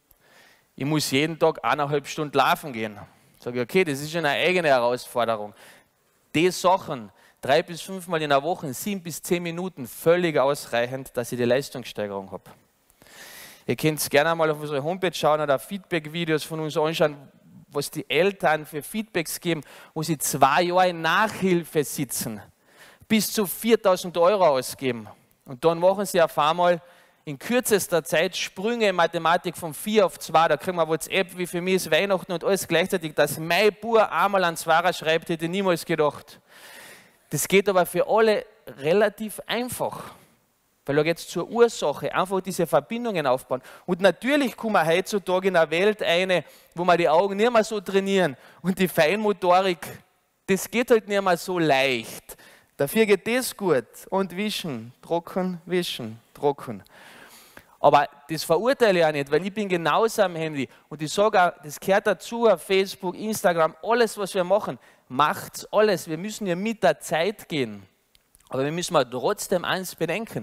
ich muss jeden Tag 1,5 Stunden laufen gehen. Sage ich, okay, das ist schon eine eigene Herausforderung. Die Sachen, 3 bis 5 Mal in der Woche, 7 bis 10 Minuten, völlig ausreichend, dass ich die Leistungssteigerung habe. Ihr könnt es gerne mal auf unsere Homepage schauen oder Feedback-Videos von uns anschauen, was die Eltern für Feedbacks geben, wo sie 2 Jahre in Nachhilfe sitzen, bis zu 4.000 € ausgeben. Und dann machen sie auf einmal in kürzester Zeit Sprünge in Mathematik von 4 auf 2. Da kriegen wir WhatsApp, wie für mich ist Weihnachten und alles gleichzeitig. Dass mein Bub einmal einen Zwarer schreibt, hätte ich niemals gedacht. Das geht aber für alle relativ einfach. Weil da geht es zur Ursache, einfach diese Verbindungen aufbauen. Und natürlich kommen wir heutzutage in eine Welt eine, wo wir die Augen nicht mehr so trainieren. Und die Feinmotorik, das geht halt nicht mehr so leicht. Dafür geht das gut. Und wischen, trocken, wischen, trocken. Aber das verurteile ich auch nicht, weil ich bin genauso am Handy. Und ich sage auch, das gehört dazu, auf Facebook, Instagram, alles, was wir machen, macht's alles. Wir müssen ja mit der Zeit gehen. Aber wir müssen trotzdem eins bedenken.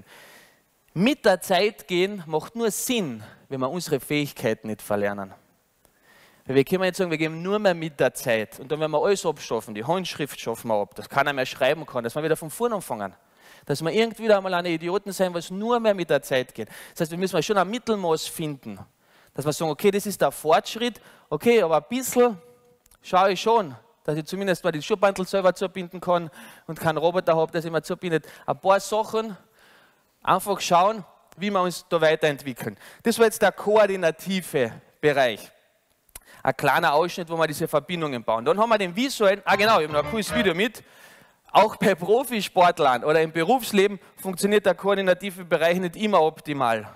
Mit der Zeit gehen macht nur Sinn, wenn wir unsere Fähigkeiten nicht verlernen. Weil wir können jetzt sagen, wir gehen nur mehr mit der Zeit. Und dann werden wir alles abschaffen. Die Handschrift schaffen wir ab, dass keiner mehr schreiben kann, dass wir wieder von vorne anfangen. Dass wir irgendwie einmal eine Idioten sein, was nur mehr mit der Zeit geht. Das heißt, wir müssen schon ein Mittelmaß finden. Dass wir sagen, okay, das ist der Fortschritt, okay, aber ein bisschen schaue ich schon, dass ich zumindest mal die Schuhbandel selber zubinden kann und keinen Roboter habe, der sich immer zubindet. Ein paar Sachen, einfach schauen, wie wir uns da weiterentwickeln. Das war jetzt der koordinative Bereich. Ein kleiner Ausschnitt, wo wir diese Verbindungen bauen. Dann haben wir den visuellen, genau, ich habe noch ein cooles Video mit. Auch bei Profisportlern oder im Berufsleben funktioniert der koordinative Bereich nicht immer optimal.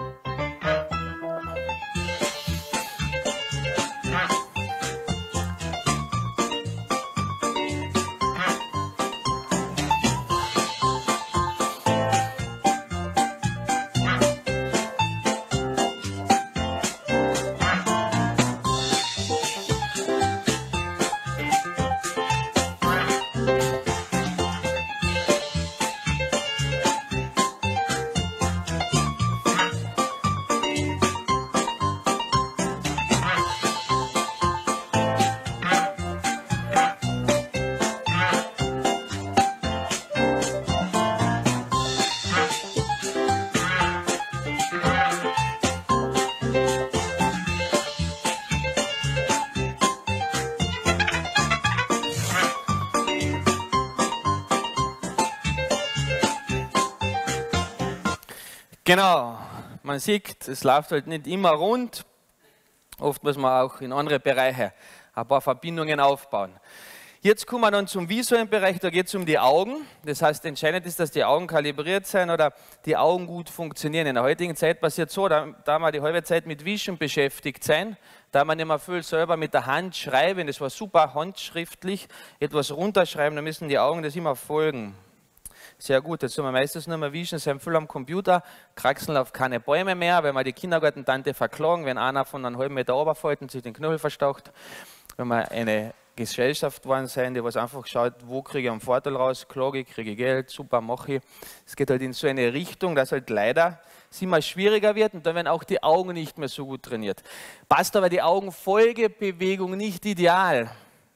Genau, man sieht, es läuft halt nicht immer rund. Oft muss man auch in andere Bereiche ein paar Verbindungen aufbauen. Jetzt kommen wir dann zum visuellen Bereich, da geht es um die Augen. Das heißt, entscheidend ist, dass die Augen kalibriert sind oder die Augen gut funktionieren. In der heutigen Zeit passiert so, da wir die halbe Zeit mit Wischen beschäftigt sein, da man nicht mehr viel selber mit der Hand schreiben, das war super handschriftlich, etwas runterschreiben, da müssen die Augen das immer folgen. Sehr gut, jetzt sind wir meistens nur mehr wischen, sind viel am Computer, kraxeln auf keine Bäume mehr, weil wir die Kindergartentante verklagen, wenn einer von einem halben Meter runterfällt und sich den Knöchel verstaucht. Wenn wir eine Gesellschaft waren sein, die was einfach schaut, wo kriege ich einen Vorteil raus, klage ich, kriege ich Geld, super, mache ich. Es geht halt in so eine Richtung, dass halt leider es immer schwieriger wird und dann werden auch die Augen nicht mehr so gut trainiert. Passt aber die Augenfolgebewegung nicht ideal.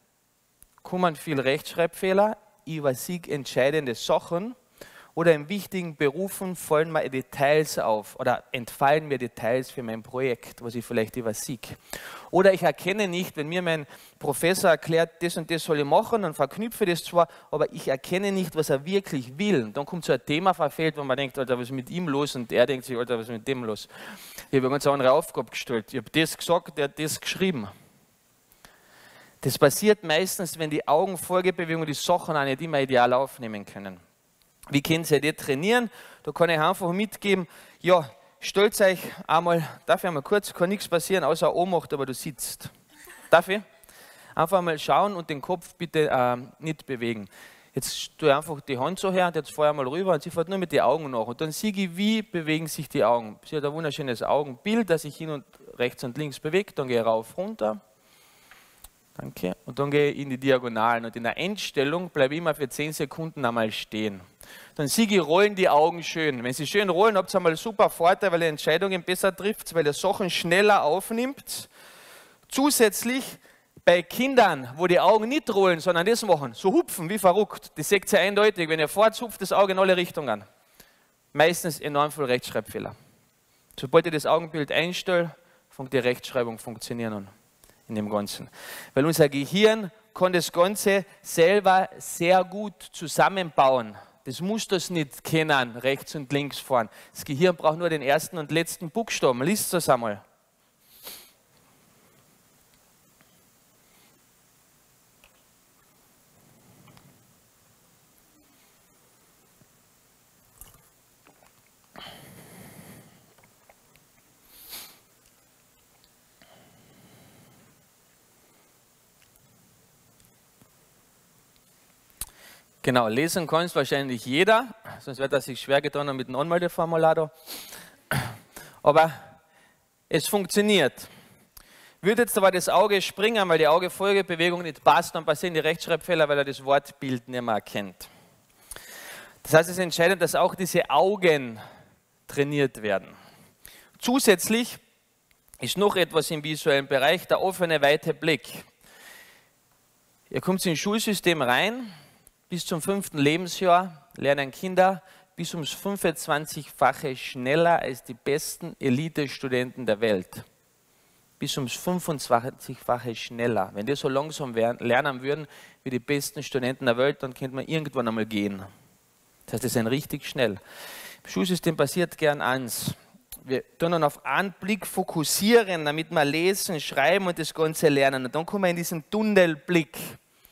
Kommen viel Rechtschreibfehler, übersehe entscheidende Sachen oder in wichtigen Berufen fallen mir Details auf oder entfallen mir Details für mein Projekt, was ich vielleicht übersehe. Oder ich erkenne nicht, wenn mir mein Professor erklärt, das und das soll ich machen, dann verknüpfe ich das zwar, aber ich erkenne nicht, was er wirklich will. Und dann kommt so ein Thema verfehlt, wo man denkt, Alter, was ist mit ihm los? Und er denkt sich, Alter, was ist mit dem los? Ich habe eine ganz andere Aufgabe gestellt. Ich habe das gesagt, der hat das geschrieben. Das passiert meistens, wenn die Augenfolgebewegung die Sachen auch nicht immer ideal aufnehmen können. Wie könnt ihr das trainieren? Da kann ich einfach mitgeben, ja, stellt euch einmal, darf ich einmal kurz, kann nichts passieren, außer Ohnmacht, aber du sitzt. Darf ich? Einfach mal schauen und den Kopf bitte nicht bewegen. Jetzt tue ich einfach die Hand so her und jetzt fahre ich mal rüber und sie fährt nur mit den Augen nach. Und dann sehe ich, wie bewegen sich die Augen. Sie hat ein wunderschönes Augenbild, das sich hin und rechts und links bewegt, dann gehe ich rauf, runter. Danke. Und dann gehe ich in die Diagonalen und in der Endstellung bleibe ich immer für 10 Sekunden einmal stehen. Dann sehe ich, rollen die Augen schön. Wenn sie schön rollen, habt ihr einmal super Vorteil, weil ihr Entscheidungen besser trifft, weil ihr Sachen schneller aufnimmt. Zusätzlich bei Kindern, wo die Augen nicht rollen, sondern das machen, so hupfen wie verrückt, das seht ihr eindeutig, wenn ihr fahrt, hupft das Auge in alle Richtungen. Meistens enorm viel Rechtschreibfehler. Sobald ich das Augenbild einstelle, fängt die Rechtschreibung funktionieren an. In dem Ganzen. Weil unser Gehirn kann das Ganze selber sehr gut zusammenbauen. Das muss das nicht kennen, rechts und links fahren. Das Gehirn braucht nur den ersten und letzten Buchstaben. Liest das einmal. Genau, lesen kann es wahrscheinlich jeder, sonst wird er sich schwer getan haben mit dem Anmeldeformular da. Aber es funktioniert. Würde jetzt aber das Auge springen, weil die Augefolgebewegung nicht passt, dann passieren die Rechtschreibfehler, weil er das Wortbild nicht mehr erkennt. Das heißt, es ist entscheidend, dass auch diese Augen trainiert werden. Zusätzlich ist noch etwas im visuellen Bereich, der offene, weite Blick. Ihr kommt ins Schulsystem rein. Bis zum 5. Lebensjahr lernen Kinder bis ums 25-fache schneller als die besten Elite-Studenten der Welt. Bis ums 25-fache schneller. Wenn die so langsam lernen würden wie die besten Studenten der Welt, dann könnte man irgendwann einmal gehen. Das heißt, das ist richtig schnell. Im Schulsystem passiert gern eins. Wir tun dann auf einen Blick fokussieren, damit wir lesen, schreiben und das Ganze lernen. Und dann kommen wir in diesen Tunnelblick.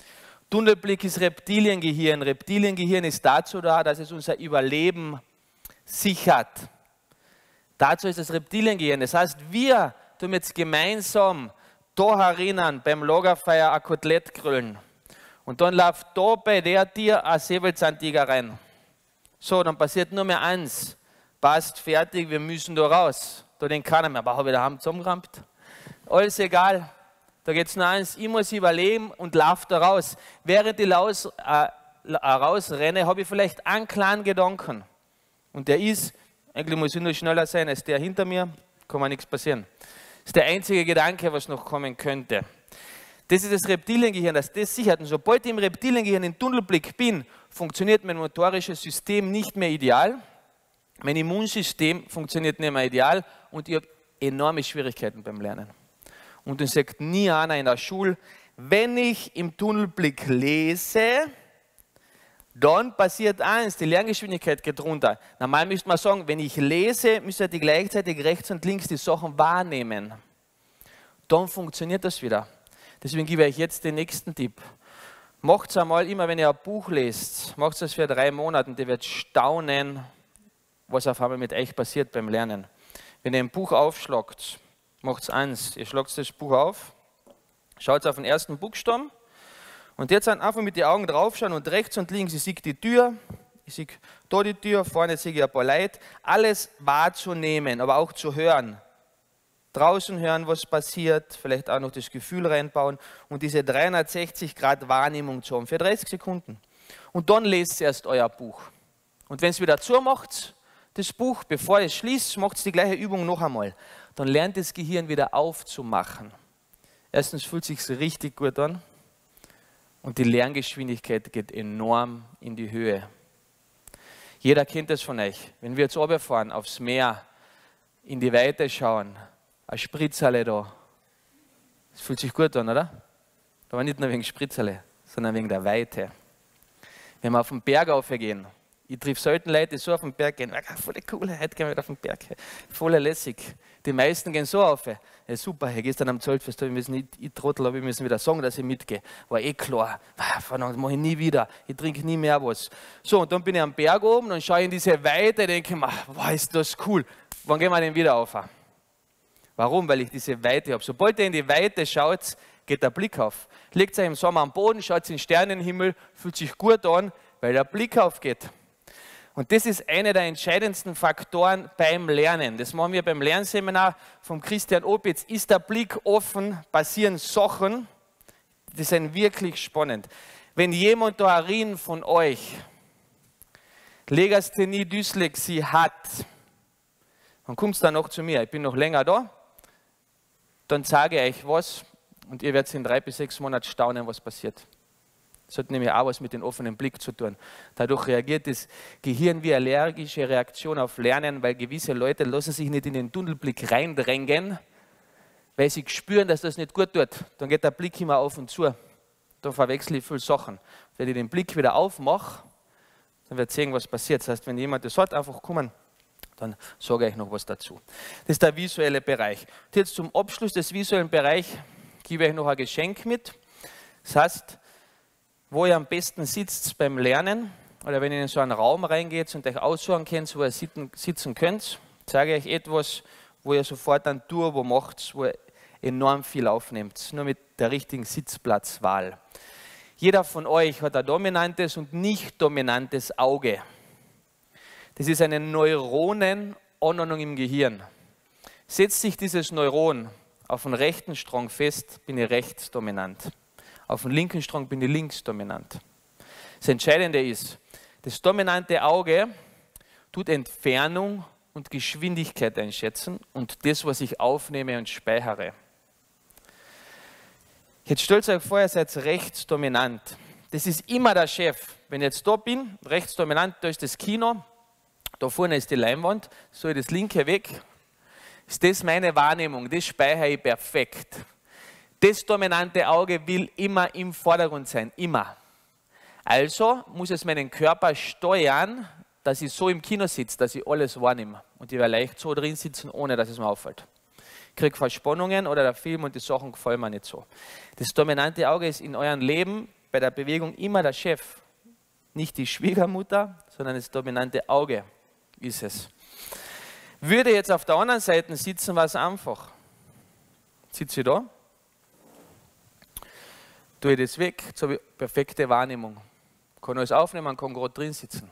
Tunnelblick ist Reptiliengehirn. Reptiliengehirn ist dazu da, dass es unser Überleben sichert. Dazu ist das Reptiliengehirn. Das heißt, wir tun jetzt gemeinsam da herinnen beim Lagerfeuer ein Kotelett grillen. Und dann läuft da bei der Tier ein Säbelzahntiger rein. So, dann passiert nur mehr eins. Passt, fertig, wir müssen da raus. Da denkt keiner mehr, aber habe ich daheim zusammengerammt. Alles egal. Da geht es nur eins, ich muss überleben und laufe da raus. Während ich rausrenne, habe ich vielleicht einen kleinen Gedanken. Und der ist, eigentlich muss ich nur schneller sein als der hinter mir, kann mir nichts passieren. Das ist der einzige Gedanke, was noch kommen könnte. Das ist das Reptiliengehirn, das sichert. Und sobald ich im Reptiliengehirn in Tunnelblick bin, funktioniert mein motorisches System nicht mehr ideal. Mein Immunsystem funktioniert nicht mehr ideal und ich habe enorme Schwierigkeiten beim Lernen. Und dann sagt nie einer in der Schule, wenn ich im Tunnelblick lese, dann passiert eins, die Lerngeschwindigkeit geht runter. Normal müsste man sagen, wenn ich lese, müsste ich gleichzeitig rechts und links die Sachen wahrnehmen. Dann funktioniert das wieder. Deswegen gebe ich euch jetzt den nächsten Tipp. Macht es einmal immer, wenn ihr ein Buch lest, macht es für 3 Monate und ihr werdet staunen, was auf einmal mit euch passiert beim Lernen. Wenn ihr ein Buch aufschlagt, macht es eins, ihr schlagt das Buch auf, schaut auf den ersten Buchstaben und jetzt einfach mit den Augen draufschauen und rechts und links, ich sehe die Tür, ich sehe da die Tür, vorne sehe ich ein paar Leute, alles wahrzunehmen, aber auch zu hören. Draußen hören, was passiert, vielleicht auch noch das Gefühl reinbauen und diese 360 Grad Wahrnehmung zu haben für 30 Sekunden. Und dann lest erst euer Buch. Und wenn es wieder zumacht, das Buch, bevor es schließt, macht es die gleiche Übung noch einmal. Dann lernt das Gehirn wieder aufzumachen. Erstens fühlt es sich richtig gut an und die Lerngeschwindigkeit geht enorm in die Höhe. Jeder kennt das von euch. Wenn wir jetzt runterfahren, aufs Meer, in die Weite schauen, eine Spritzhalle da. Das fühlt sich gut an, oder? Aber nicht nur wegen Spritzhalle, sondern wegen der Weite. Wenn wir auf den Berg raufgehen, ich treffe selten Leute, die so auf den Berg gehen. Voll cool, heute gehen wir wieder auf den Berg. Voll lässig. Die meisten gehen so auf. Ja, super, ich gestern am Zeltfest, ich Trottel, aber wir müssen wieder sagen, dass ich mitgehe. War eh klar. Verdammt, mache ich nie wieder. Ich trinke nie mehr was. So, und dann bin ich am Berg oben und schaue in diese Weite und denke mir, wow, ist das cool. Wann gehen wir denn wieder auf? Warum? Weil ich diese Weite habe. Sobald ihr in die Weite schaut, geht der Blick auf. Legt euch im Sommer am Boden, schaut in den Sternenhimmel, fühlt sich gut an, weil der Blick aufgeht. Und das ist einer der entscheidendsten Faktoren beim Lernen. Das machen wir beim Lernseminar von Christian Opitz. Ist der Blick offen, passieren Sachen, die sind wirklich spannend. Wenn jemand darin von euch Legasthenie, Dyslexie hat, dann kommt es dann noch zu mir. Ich bin noch länger da. Dann sage ich euch was und ihr werdet in 3 bis 6 Monaten staunen, was passiert. Das hat nämlich auch was mit dem offenen Blick zu tun. Dadurch reagiert das Gehirn wie allergische Reaktion auf Lernen, weil gewisse Leute lassen sich nicht in den Tunnelblick reindrängen, weil sie spüren, dass das nicht gut tut. Dann geht der Blick immer auf und zu. Dann verwechsel ich viele Sachen. Wenn ich den Blick wieder aufmache, dann wird sehen, was passiert. Das heißt, wenn jemand das hat, einfach kommen, dann sage ich noch was dazu. Das ist der visuelle Bereich. Und jetzt zum Abschluss des visuellen Bereichs gebe ich noch ein Geschenk mit. Das heißt, wo ihr am besten sitzt beim Lernen oder wenn ihr in so einen Raum reingeht und euch aussuchen könnt, wo ihr sitzen könnt, zeige ich euch etwas, wo ihr sofort ein Turbo macht, wo ihr enorm viel aufnehmt, nur mit der richtigen Sitzplatzwahl. Jeder von euch hat ein dominantes und nicht dominantes Auge. Das ist eine Neuronenanordnung im Gehirn. Setzt sich dieses Neuron auf den rechten Strang fest, bin ich rechts dominant. Auf dem linken Strang bin ich links dominant. Das Entscheidende ist, das dominante Auge tut Entfernung und Geschwindigkeit einschätzen und das, was ich aufnehme und speichere. Jetzt stellt euch vor, ihr seid rechts dominant. Das ist immer der Chef. Wenn ich jetzt da bin, rechts dominant, da ist das Kino, da vorne ist die Leinwand, so das linke weg. Ist das meine Wahrnehmung, das speichere ich perfekt. Das dominante Auge will immer im Vordergrund sein, immer. Also muss es meinen Körper steuern, dass ich so im Kino sitze, dass ich alles wahrnehme. Und ich werde leicht so drin sitzen, ohne dass es mir auffällt. Ich kriege Verspannungen oder der Film und die Sachen gefallen mir nicht so. Das dominante Auge ist in eurem Leben bei der Bewegung immer der Chef. Nicht die Schwiegermutter, sondern das dominante Auge ist es. Würde jetzt auf der anderen Seite sitzen, war es einfach. Sitze ich da, tue ich das weg, so habe ich perfekte Wahrnehmung. Kann alles aufnehmen, kann gerade drin sitzen.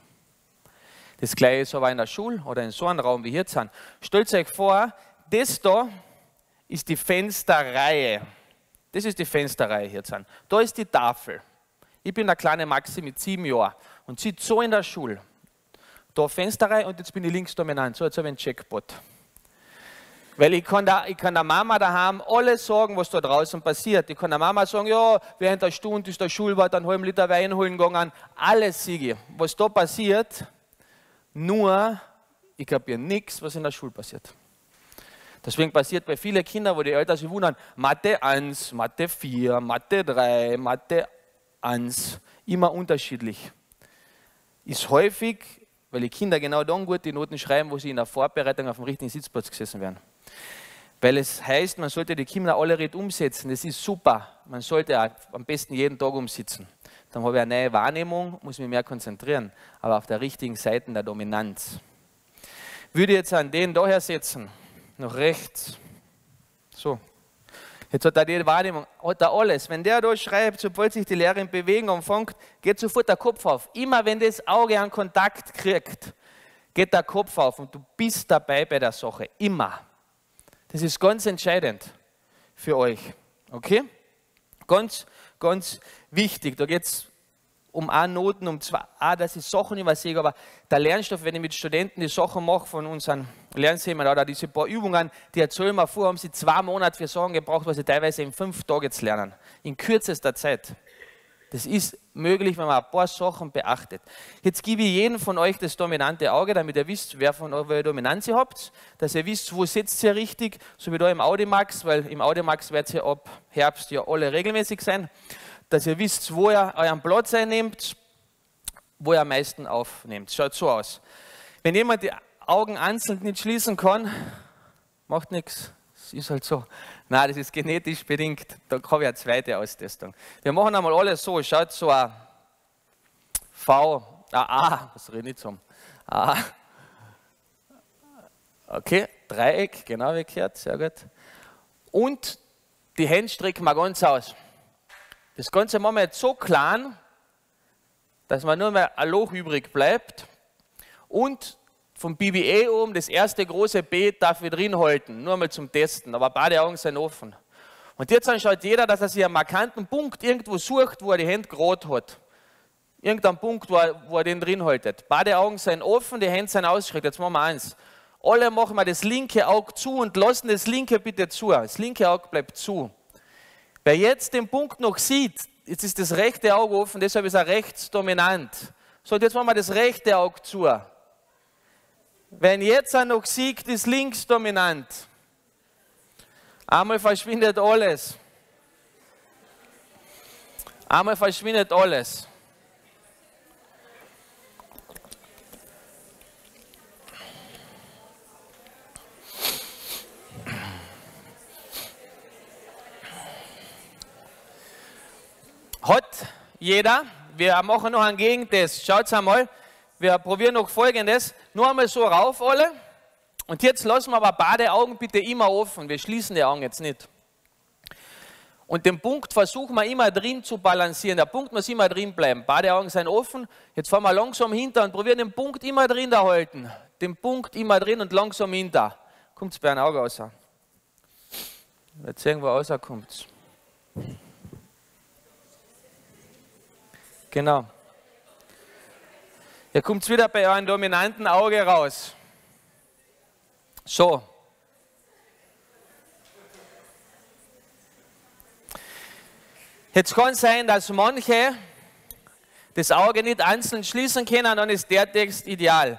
Das Gleiche ist aber in der Schule oder in so einem Raum wie hier sind. Stellt euch vor, das da ist die Fensterreihe. Das ist die Fensterreihe hier. Da ist die Tafel. Ich bin der kleine Maxi mit 7 Jahren und sitze so in der Schule. Da Fensterreihe und jetzt bin ich linksdominant. So, jetzt habe ich einen Jackpot. Weil ich kann der Mama daheim alles sagen, was da draußen passiert. Ich kann der Mama sagen, ja, während der Stunde ist der Schulwart einen halben Liter Wein holen gegangen. Alles siege ich. Was da passiert, nur ich kapiere nichts, was in der Schule passiert. Deswegen passiert bei vielen Kindern, wo die Eltern sich wundern, Mathe 1, Mathe 4, Mathe 3, Mathe 1, immer unterschiedlich. Ist häufig, weil die Kinder genau dann gut die Noten schreiben, wo sie in der Vorbereitung auf dem richtigen Sitzplatz gesessen werden. Weil es heißt, man sollte die Kinder alle red umsetzen, das ist super. Man sollte auch am besten jeden Tag umsitzen. Dann habe ich eine neue Wahrnehmung, muss mich mehr konzentrieren, aber auf der richtigen Seite der Dominanz. Würde ich jetzt an den daher setzen, nach rechts, so. Jetzt hat er die Wahrnehmung, hat er alles. Wenn der da schreibt, sobald sich die Lehrerin bewegen anfängt, geht sofort der Kopf auf. Immer wenn das Auge einen Kontakt kriegt, geht der Kopf auf und du bist dabei bei der Sache. Immer. Das ist ganz entscheidend für euch. Okay? Ganz, ganz wichtig. Da geht es um eine Noten, um zwei, dass ich Sachen übersehe, aber der Lernstoff, wenn ich mit Studenten die Sachen mache von unseren Lernseminar oder diese paar Übungen, die erzählen mir vor, haben sie 2 Monate für Sachen gebraucht, was sie teilweise in 5 Tagen jetzt lernen. In kürzester Zeit. Das ist möglich, wenn man ein paar Sachen beachtet. Jetzt gebe ich jedem von euch das dominante Auge, damit ihr wisst, wer von euch Dominanz ihr habt, dass ihr wisst, wo setzt ihr richtig, so wie da im Audimax, weil im Audimax wird ihr ab Herbst ja alle regelmäßig sein, dass ihr wisst, wo ihr euren Platz einnehmt, wo ihr am meisten aufnehmt. Schaut so aus. Wenn jemand die Augen einzeln nicht schließen kann, macht nichts. Das ist halt so. Nein, das ist genetisch bedingt. Da habe ich eine zweite Austestung. Wir machen einmal alles so. Schaut so ein V, ein A, was soll ich nicht sagen? A. Okay, Dreieck, genau wie gehört, sehr gut. Und die Hände strecken wir ganz aus. Das Ganze machen wir jetzt so klein, dass man nur mehr ein Loch übrig bleibt. Und vom BBA oben, das erste große B darf ich drin halten, nur mal zum Testen, aber beide Augen sind offen. Und jetzt schaut jeder, dass er sich einen markanten Punkt irgendwo sucht, wo er die Hände gerade hat. Irgendeinen Punkt, wo er den drin haltet. Beide Augen sind offen, die Hände sind ausgestreckt. Jetzt machen wir eins. Alle machen wir das linke Auge zu und lassen das linke bitte zu. Das linke Auge bleibt zu. Wer jetzt den Punkt noch sieht, jetzt ist das rechte Auge offen, deshalb ist er rechts dominant. So, und jetzt machen wir das rechte Auge zu. Wenn jetzt er noch sieht, ist links dominant. Einmal verschwindet alles. Einmal verschwindet alles. Hat jeder, wir machen noch einen Gegentest, schaut einmal, wir probieren noch Folgendes, nur einmal so rauf alle und jetzt lassen wir aber beide Augen bitte immer offen, wir schließen die Augen jetzt nicht. Und den Punkt versuchen wir immer drin zu balancieren, der Punkt muss immer drin bleiben, beide Augen sind offen, jetzt fahren wir langsam hinter und probieren den Punkt immer drin da halten, den Punkt immer drin und langsam hinter. Kommt es bei einem Auge raus. Jetzt sehen wir, rauskommt es. Genau. Hier kommt es wieder bei eurem dominanten Auge raus. So. Jetzt kann es sein, dass manche das Auge nicht einzeln schließen können, dann ist der Text ideal.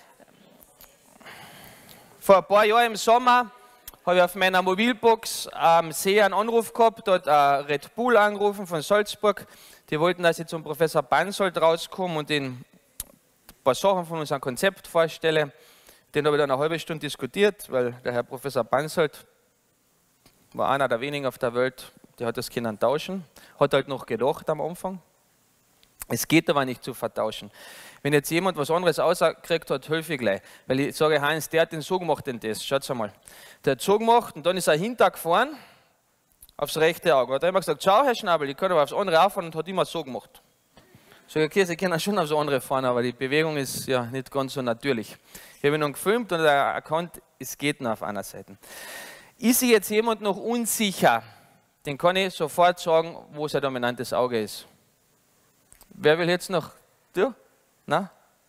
Vor ein paar Jahren im Sommer habe ich auf meiner Mobilbox am See einen Anruf gehabt, dort Red Bull angerufen von Salzburg. Die wollten, dass ich zum Professor Bansold rauskomme und ihn ein paar Sachen von unserem Konzept vorstelle. Den habe ich dann eine halbe Stunde diskutiert, weil der Herr Professor Bansold war einer der wenigen auf der Welt, der hat das können tauschen, hat halt noch gedacht am Anfang. Es geht aber nicht zu vertauschen. Wenn jetzt jemand was anderes ausgekriegt hat, helfe ich gleich. Weil ich sage, Heinz, der hat den so gemacht, den Test. Schaut mal. Der hat so gemacht und dann ist er hintergefahren aufs rechte Auge. Hat er immer gesagt, schau, Herr Schnabel, ich kann aber aufs andere auffahren und hat immer so gemacht. Sag ich, okay, Sie können schon aufs andere fahren, aber die Bewegung ist ja nicht ganz so natürlich. Ich habe ihn dann gefilmt und er erkannt, es geht nur auf einer Seite. Ist sich jetzt jemand noch unsicher, den kann ich sofort sagen, wo sein dominantes Auge ist. Wer will jetzt noch? Du? Na?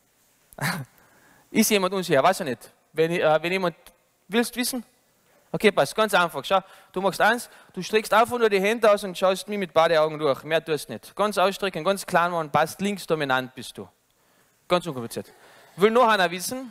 Ist jemand unsicher? Weiß ich nicht. Wenn jemand, willst du wissen? Okay, passt, ganz einfach. Schau, du machst eins, du streckst einfach nur die Hände aus und schaust mich mit beiden Augen durch. Mehr tust du nicht. Ganz ausstrecken, ganz klein machen, passt, links dominant bist du. Ganz unkompliziert. Will noch einer wissen?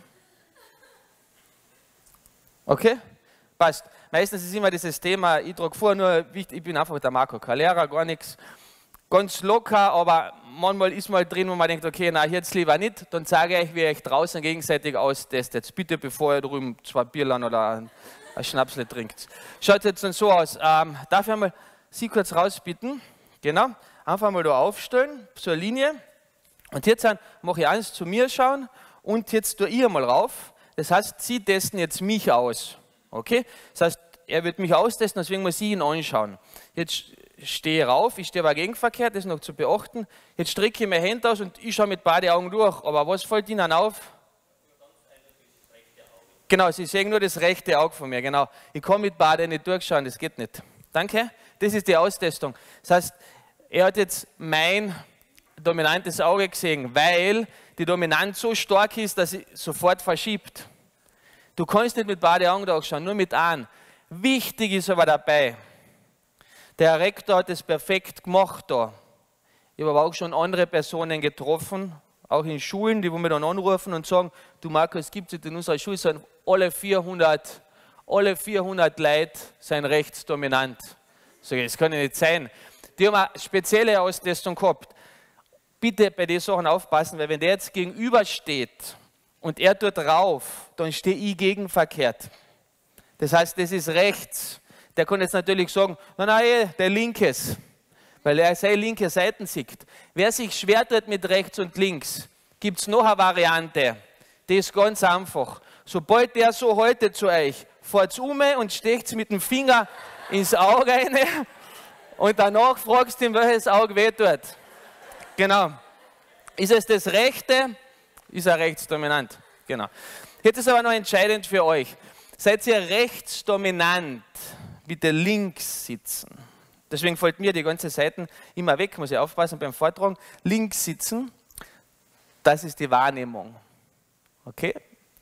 Okay, passt. Meistens ist immer dieses Thema, ich trage vor, nur ich bin einfach der Marco, kein Lehrer, gar nichts. Ganz locker, aber manchmal ist mal drin, wo man denkt, okay, na jetzt lieber nicht, dann sage ich, wie ihr euch draußen gegenseitig austestet. Bitte, bevor ihr drüben 2 Bierlein oder ein Schnapsle trinkt. Schaut jetzt dann so aus. Darf ich einmal Sie kurz rausbitten? Genau. Einfach mal da aufstellen, so eine Linie. Und jetzt mache ich eins zu mir schauen und jetzt tue ich einmal rauf. Das heißt, Sie testen jetzt mich aus. Okay? Das heißt, er wird mich austesten, deswegen muss ich ihn anschauen. Jetzt stehe ich rauf, ich stehe aber gegenverkehrt, das ist noch zu beachten. Jetzt strecke ich meine Hände aus und ich schaue mit beiden Augen durch. Aber was fällt Ihnen auf? Genau, Sie sehen nur das rechte Auge von mir, genau. Ich kann mit beiden nicht durchschauen, das geht nicht. Danke. Das ist die Austestung. Das heißt, er hat jetzt mein dominantes Auge gesehen, weil die Dominanz so stark ist, dass sie sofort verschiebt. Du kannst nicht mit beiden Augen durchschauen, nur mit einem. Wichtig ist aber dabei, der Herr Rektor hat es perfekt gemacht da. Ich habe aber auch schon andere Personen getroffen, auch in Schulen, die mir dann anrufen und sagen, du Marco, es gibt in unserer Schule, sind alle 400 Leute sind rechtsdominant. Sag ich, das kann ja nicht sein. Die haben eine spezielle Austestung gehabt. Bitte bei den Sachen aufpassen, weil wenn der jetzt gegenübersteht und er tut rauf, dann stehe ich gegenverkehrt. Das heißt, das ist rechts. Der kann jetzt natürlich sagen, nein, der linkes, weil er seine linke Seite sieht. Wer sich schwer tut mit rechts und links, gibt es noch eine Variante. Die ist ganz einfach. Sobald der so haltet zu euch, fahrt um und stecht mit dem Finger ins Auge rein und danach fragst du ihm, welches Auge weh tut. Genau. Ist es das rechte? Ist er rechtsdominant. Genau. Jetzt ist aber noch entscheidend für euch. Seid ihr rechtsdominant? Bitte links sitzen. Deswegen fällt mir die ganze Seiten immer weg, muss ich aufpassen beim Vortragen. Links sitzen, das ist die Wahrnehmung. Okay?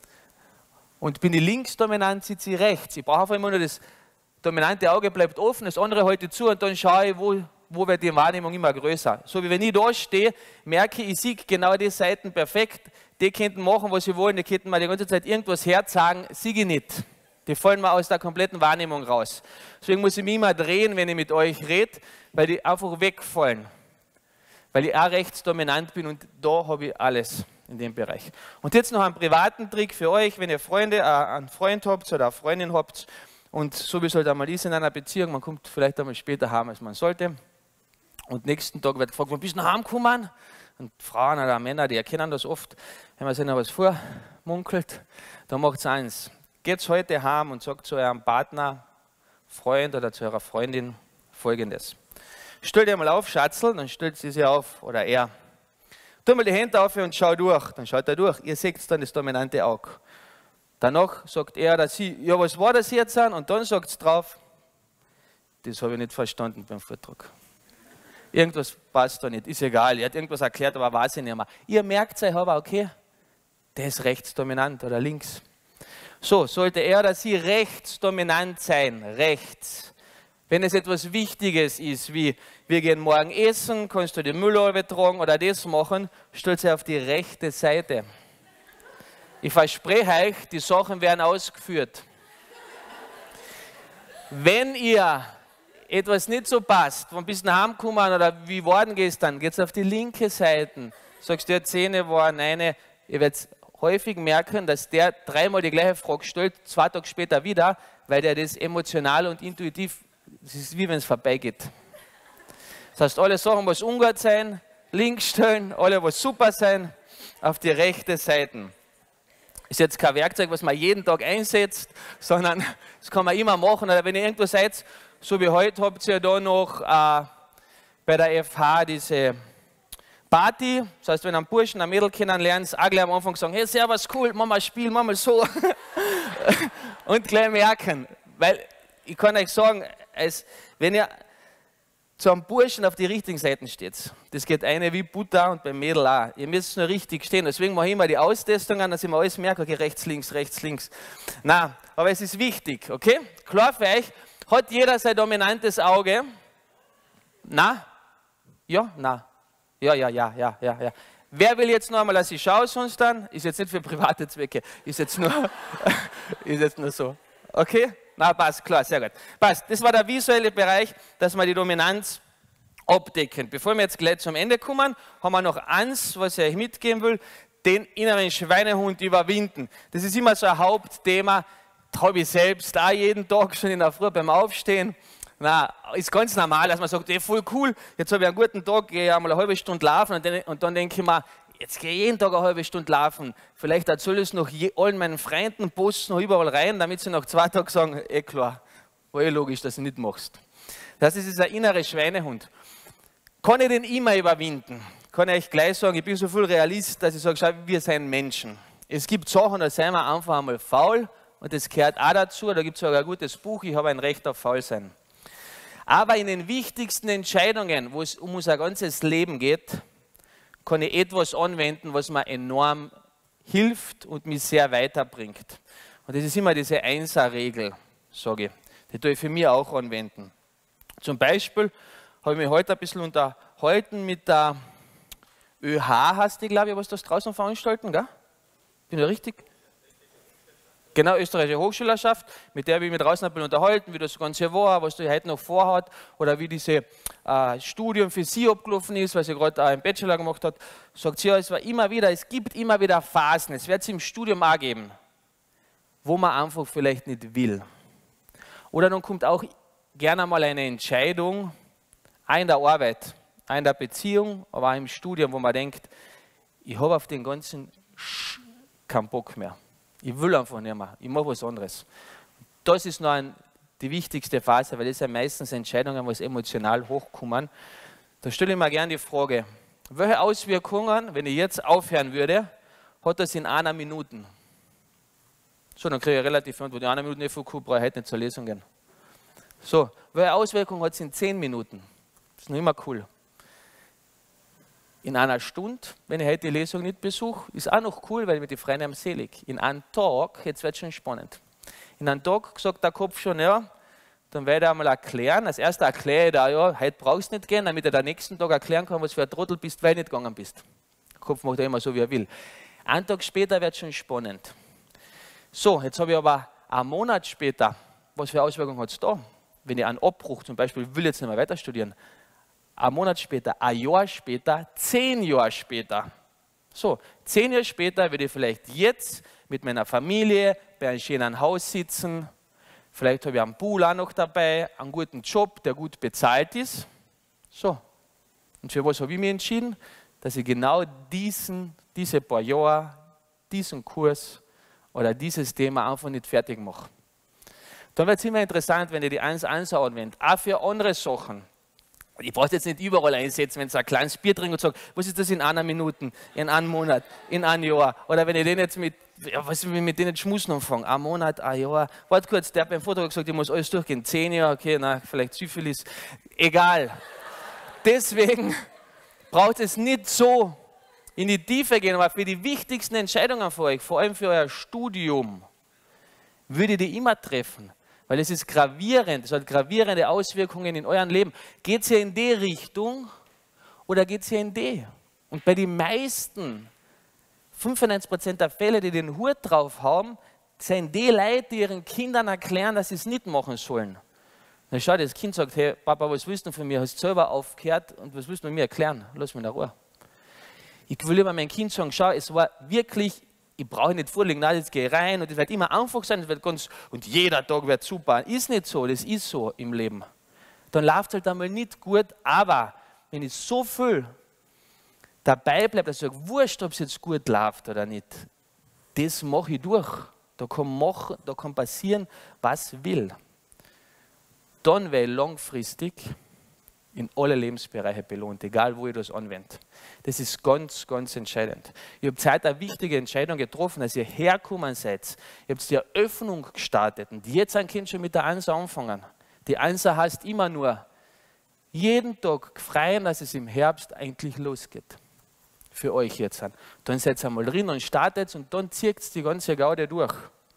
Und bin ich linksdominant, sitze ich rechts. Ich brauche einfach immer nur das dominante Auge bleibt offen, das andere halte ich zu und dann schaue ich, wo wird die Wahrnehmung immer größer. So wie wenn ich da stehe, merke ich sehe genau die Seiten perfekt. Die könnten machen, was sie wollen, die könnten mir die ganze Zeit irgendwas herzagen, sehe ich nicht. Die fallen mir aus der kompletten Wahrnehmung raus. Deswegen muss ich mich immer drehen, wenn ich mit euch rede, weil die einfach wegfallen. Weil ich auch rechtsdominant bin und da habe ich alles in dem Bereich. Und jetzt noch einen privaten Trick für euch, wenn ihr einen Freund habt oder eine Freundin habt und so wie es halt einmal ist in einer Beziehung, man kommt vielleicht einmal später heim, als man sollte. Und nächsten Tag wird gefragt, wann bist du nach Hause gekommen? Und Frauen oder Männer, die erkennen das oft, wenn man sich noch was vormunkelt, dann macht es eins. Geht heute heim und sagt zu eurem Partner, Freund oder zu eurer Freundin Folgendes. Stellt ihr mal auf, Schatzl, dann stellt sie sich auf, oder er. Tu mal die Hände auf und schau durch. Dann schaut er durch. Ihr seht dann das dominante Auge. Danach sagt er oder sie, ja, was war das jetzt? Und dann sagt es drauf, das habe ich nicht verstanden beim Vortrag. Irgendwas passt da nicht, ist egal. Er hat irgendwas erklärt, aber weiß ich nicht mehr. Ihr merkt euch aber, okay, der ist rechtsdominant oder links. So, sollte er oder sie rechtsdominant sein, rechts. Wenn es etwas Wichtiges ist, wie wir gehen morgen essen, kannst du die Müllhalbe tragen oder das machen, stellt sie auf die rechte Seite. Ich verspreche euch, die Sachen werden ausgeführt. Wenn ihr etwas nicht so passt, von bis nach Hause kommen oder wie worden gestern, geht es auf die linke Seite. Sagst du, Zähne waren eine, ihr werdet häufig merken, dass der 3-mal die gleiche Frage stellt, 2 Tage später wieder, weil der das emotional und intuitiv es ist wie wenn es vorbeigeht. Das heißt, alle Sachen, was ungut sein, links stellen, alle, was super sein, auf die rechte Seite. Ist jetzt kein Werkzeug, was man jeden Tag einsetzt, sondern das kann man immer machen. Oder wenn ihr irgendwo seid, so wie heute, habt ihr da noch bei der FH diese Party. Das heißt, wenn ein Burschen, ein Mädel kennenlernen, auch gleich am Anfang sagen, hey, servus, cool, mach mal ein Spiel, mach mal so. Und gleich merken. Weil ich kann euch sagen, wenn ihr zu einem Burschen auf die richtigen Seiten steht, das geht eine wie Butter und beim Mädel auch. Ihr müsst nur richtig stehen. Deswegen mache ich immer die Austestungen, dass ich mir alles merke, okay, rechts, links. Na, aber es ist wichtig, okay? Klar für euch, hat jeder sein dominantes Auge? Na? Ja? Na? Ja. Wer will jetzt noch einmal, dass ich schaue, sonst dann? Ist jetzt nicht für private Zwecke, ist jetzt nur so. Okay? Na, passt, klar, sehr gut. Passt, das war der visuelle Bereich, dass wir die Dominanz abdecken. Bevor wir jetzt gleich zum Ende kommen, haben wir noch eins, was ich euch mitgeben will, den inneren Schweinehund überwinden. Das ist immer so ein Hauptthema, das habe ich selbst auch jeden Tag, schon in der Früh beim Aufstehen. Na, ist ganz normal, dass man sagt, ey, voll cool, jetzt habe ich einen guten Tag, gehe einmal eine halbe Stunde laufen und dann denke ich mir, jetzt gehe ich jeden Tag eine halbe Stunde laufen. Vielleicht erzähle ich es noch allen meinen Freunden, posten noch überall rein, damit sie nach 2 Tagen sagen, klar, war logisch, dass du nicht machst. Das ist ein innerer Schweinehund. Kann ich den immer überwinden? Kann ich euch gleich sagen, ich bin so viel Realist, dass ich sage, schau, wir sind Menschen. Es gibt Sachen, da sind wir einfach einmal faul und das gehört auch dazu. Da gibt es sogar ein gutes Buch, ich habe ein Recht auf Faulsein. Aber in den wichtigsten Entscheidungen, wo es um unser ganzes Leben geht, kann ich etwas anwenden, was mir enorm hilft und mich sehr weiterbringt. Und das ist immer diese Einser-Regel, sage ich. Die tue ich für mich auch anwenden. Zum Beispiel habe ich mich heute ein bisschen unterhalten mit der ÖH, heißt die, glaube ich, was das draußen veranstalten, gell? Bin ich richtig? Genau, österreichische Hochschülerschaft, mit der habe ich mich draußen ein bisschen unterhalten, wie das Ganze war, was sie heute noch vorhat oder wie dieses Studium für sie abgelaufen ist, weil sie gerade einen Bachelor gemacht hat. Sagt sie, ja, es gibt immer wieder Phasen, es wird es im Studium auch geben, wo man einfach vielleicht nicht will. Oder dann kommt auch gerne mal eine Entscheidung, auch in der Arbeit, auch in der Beziehung, aber auch im Studium, wo man denkt, ich habe auf den ganzen keinen Bock mehr. Ich will einfach nicht mehr, ich mache was anderes. Das ist noch die wichtigste Phase, weil das sind meistens Entscheidungen, die emotional hochkommen. Da stelle ich mir gerne die Frage, welche Auswirkungen, wenn ich jetzt aufhören würde, hat das in 1 Minute? So, dann kriege ich relativ viel Antwort. In 1 Minute nicht viel, brauche ich heute nicht zur Lesung gehen. So, welche Auswirkungen hat es in 10 Minuten? Das ist noch immer cool. In 1 Stunde, wenn ich heute die Lesung nicht besuche, ist auch noch cool, weil ich mit den Freunden am selig. In einem Tag, jetzt wird es schon spannend. In einem Tag sagt der Kopf schon, ja, dann werde ich einmal erklären. Als erstes erkläre ich da, ja, heute brauchst du nicht gehen, damit er am nächsten Tag erklären kann, was für ein Trottel bist, weil du nicht gegangen bist. Der Kopf macht ja immer so, wie er will. Einen Tag später wird es schon spannend. So, jetzt habe ich aber einen Monat später, was für Auswirkungen hat es da? Wenn ich einen Abbruch zum Beispiel, will jetzt nicht mehr weiter studieren, ein Monat später, ein Jahr später, 10 Jahre später. So, 10 Jahre später würde ich vielleicht jetzt mit meiner Familie bei einem schönen Haus sitzen. Vielleicht habe ich einen Pool auch noch dabei, einen guten Job, der gut bezahlt ist. So, und für was habe ich mich entschieden? Dass ich genau diese paar Jahre, diesen Kurs oder dieses Thema einfach nicht fertig mache. Dann wird es immer interessant, wenn ihr die 1-1 anwendet, auch für andere Sachen. Ich brauche es jetzt nicht überall einsetzen, wenn es ein kleines Bier trinkt und sagt, was ist das in 1 Minute, in 1 Monat, in 1 Jahr? Oder wenn ich den jetzt mit denen Schmusen anfange, 1 Monat, 1 Jahr. Warte kurz, der hat beim Vortrag gesagt, ich muss alles durchgehen, 10 Jahre, okay, na, vielleicht Syphilis, egal. Deswegen braucht es nicht so in die Tiefe gehen, aber für die wichtigsten Entscheidungen für euch, vor allem für euer Studium, würde ich die immer treffen. Weil es ist gravierend, es hat gravierende Auswirkungen in eurem Leben. Geht es hier in die Richtung oder geht es hier in die? Und bei den meisten, 95% der Fälle, die den Hut drauf haben, sind die Leute, die ihren Kindern erklären, dass sie es nicht machen sollen. Dann schaut das Kind sagt, hey Papa, was willst du von mir? Hast du selber aufgehört und was willst du mir erklären? Lass mich in Ruhe. Ich will immer meinem Kind sagen, schau, es war wirklich ich brauche nicht vorlegen, nein, jetzt gehe ich rein und es wird immer einfach sein, und jeder Tag wird super. Ist nicht so, das ist so im Leben. Dann läuft es halt einmal nicht gut, aber wenn ich so viel dabei bleibe, dass ich sage, wurscht, ob es jetzt gut läuft oder nicht, das mache ich durch. Da kann passieren, was will. Dann werde ich langfristig in alle Lebensbereiche belohnt, egal wo ich das anwende. Das ist ganz, ganz entscheidend. Ihr habt heute eine wichtige Entscheidung getroffen, als ihr hergekommen seid. Ihr habt die Eröffnung gestartet und jetzt könnt ihr schon mit der Einser anfangen. Die Einser heißt immer nur, jeden Tag freuen, dass es im Herbst eigentlich losgeht. Für euch jetzt. Dann seid ihr einmal drin und startet und dann zieht die ganze Gaude durch.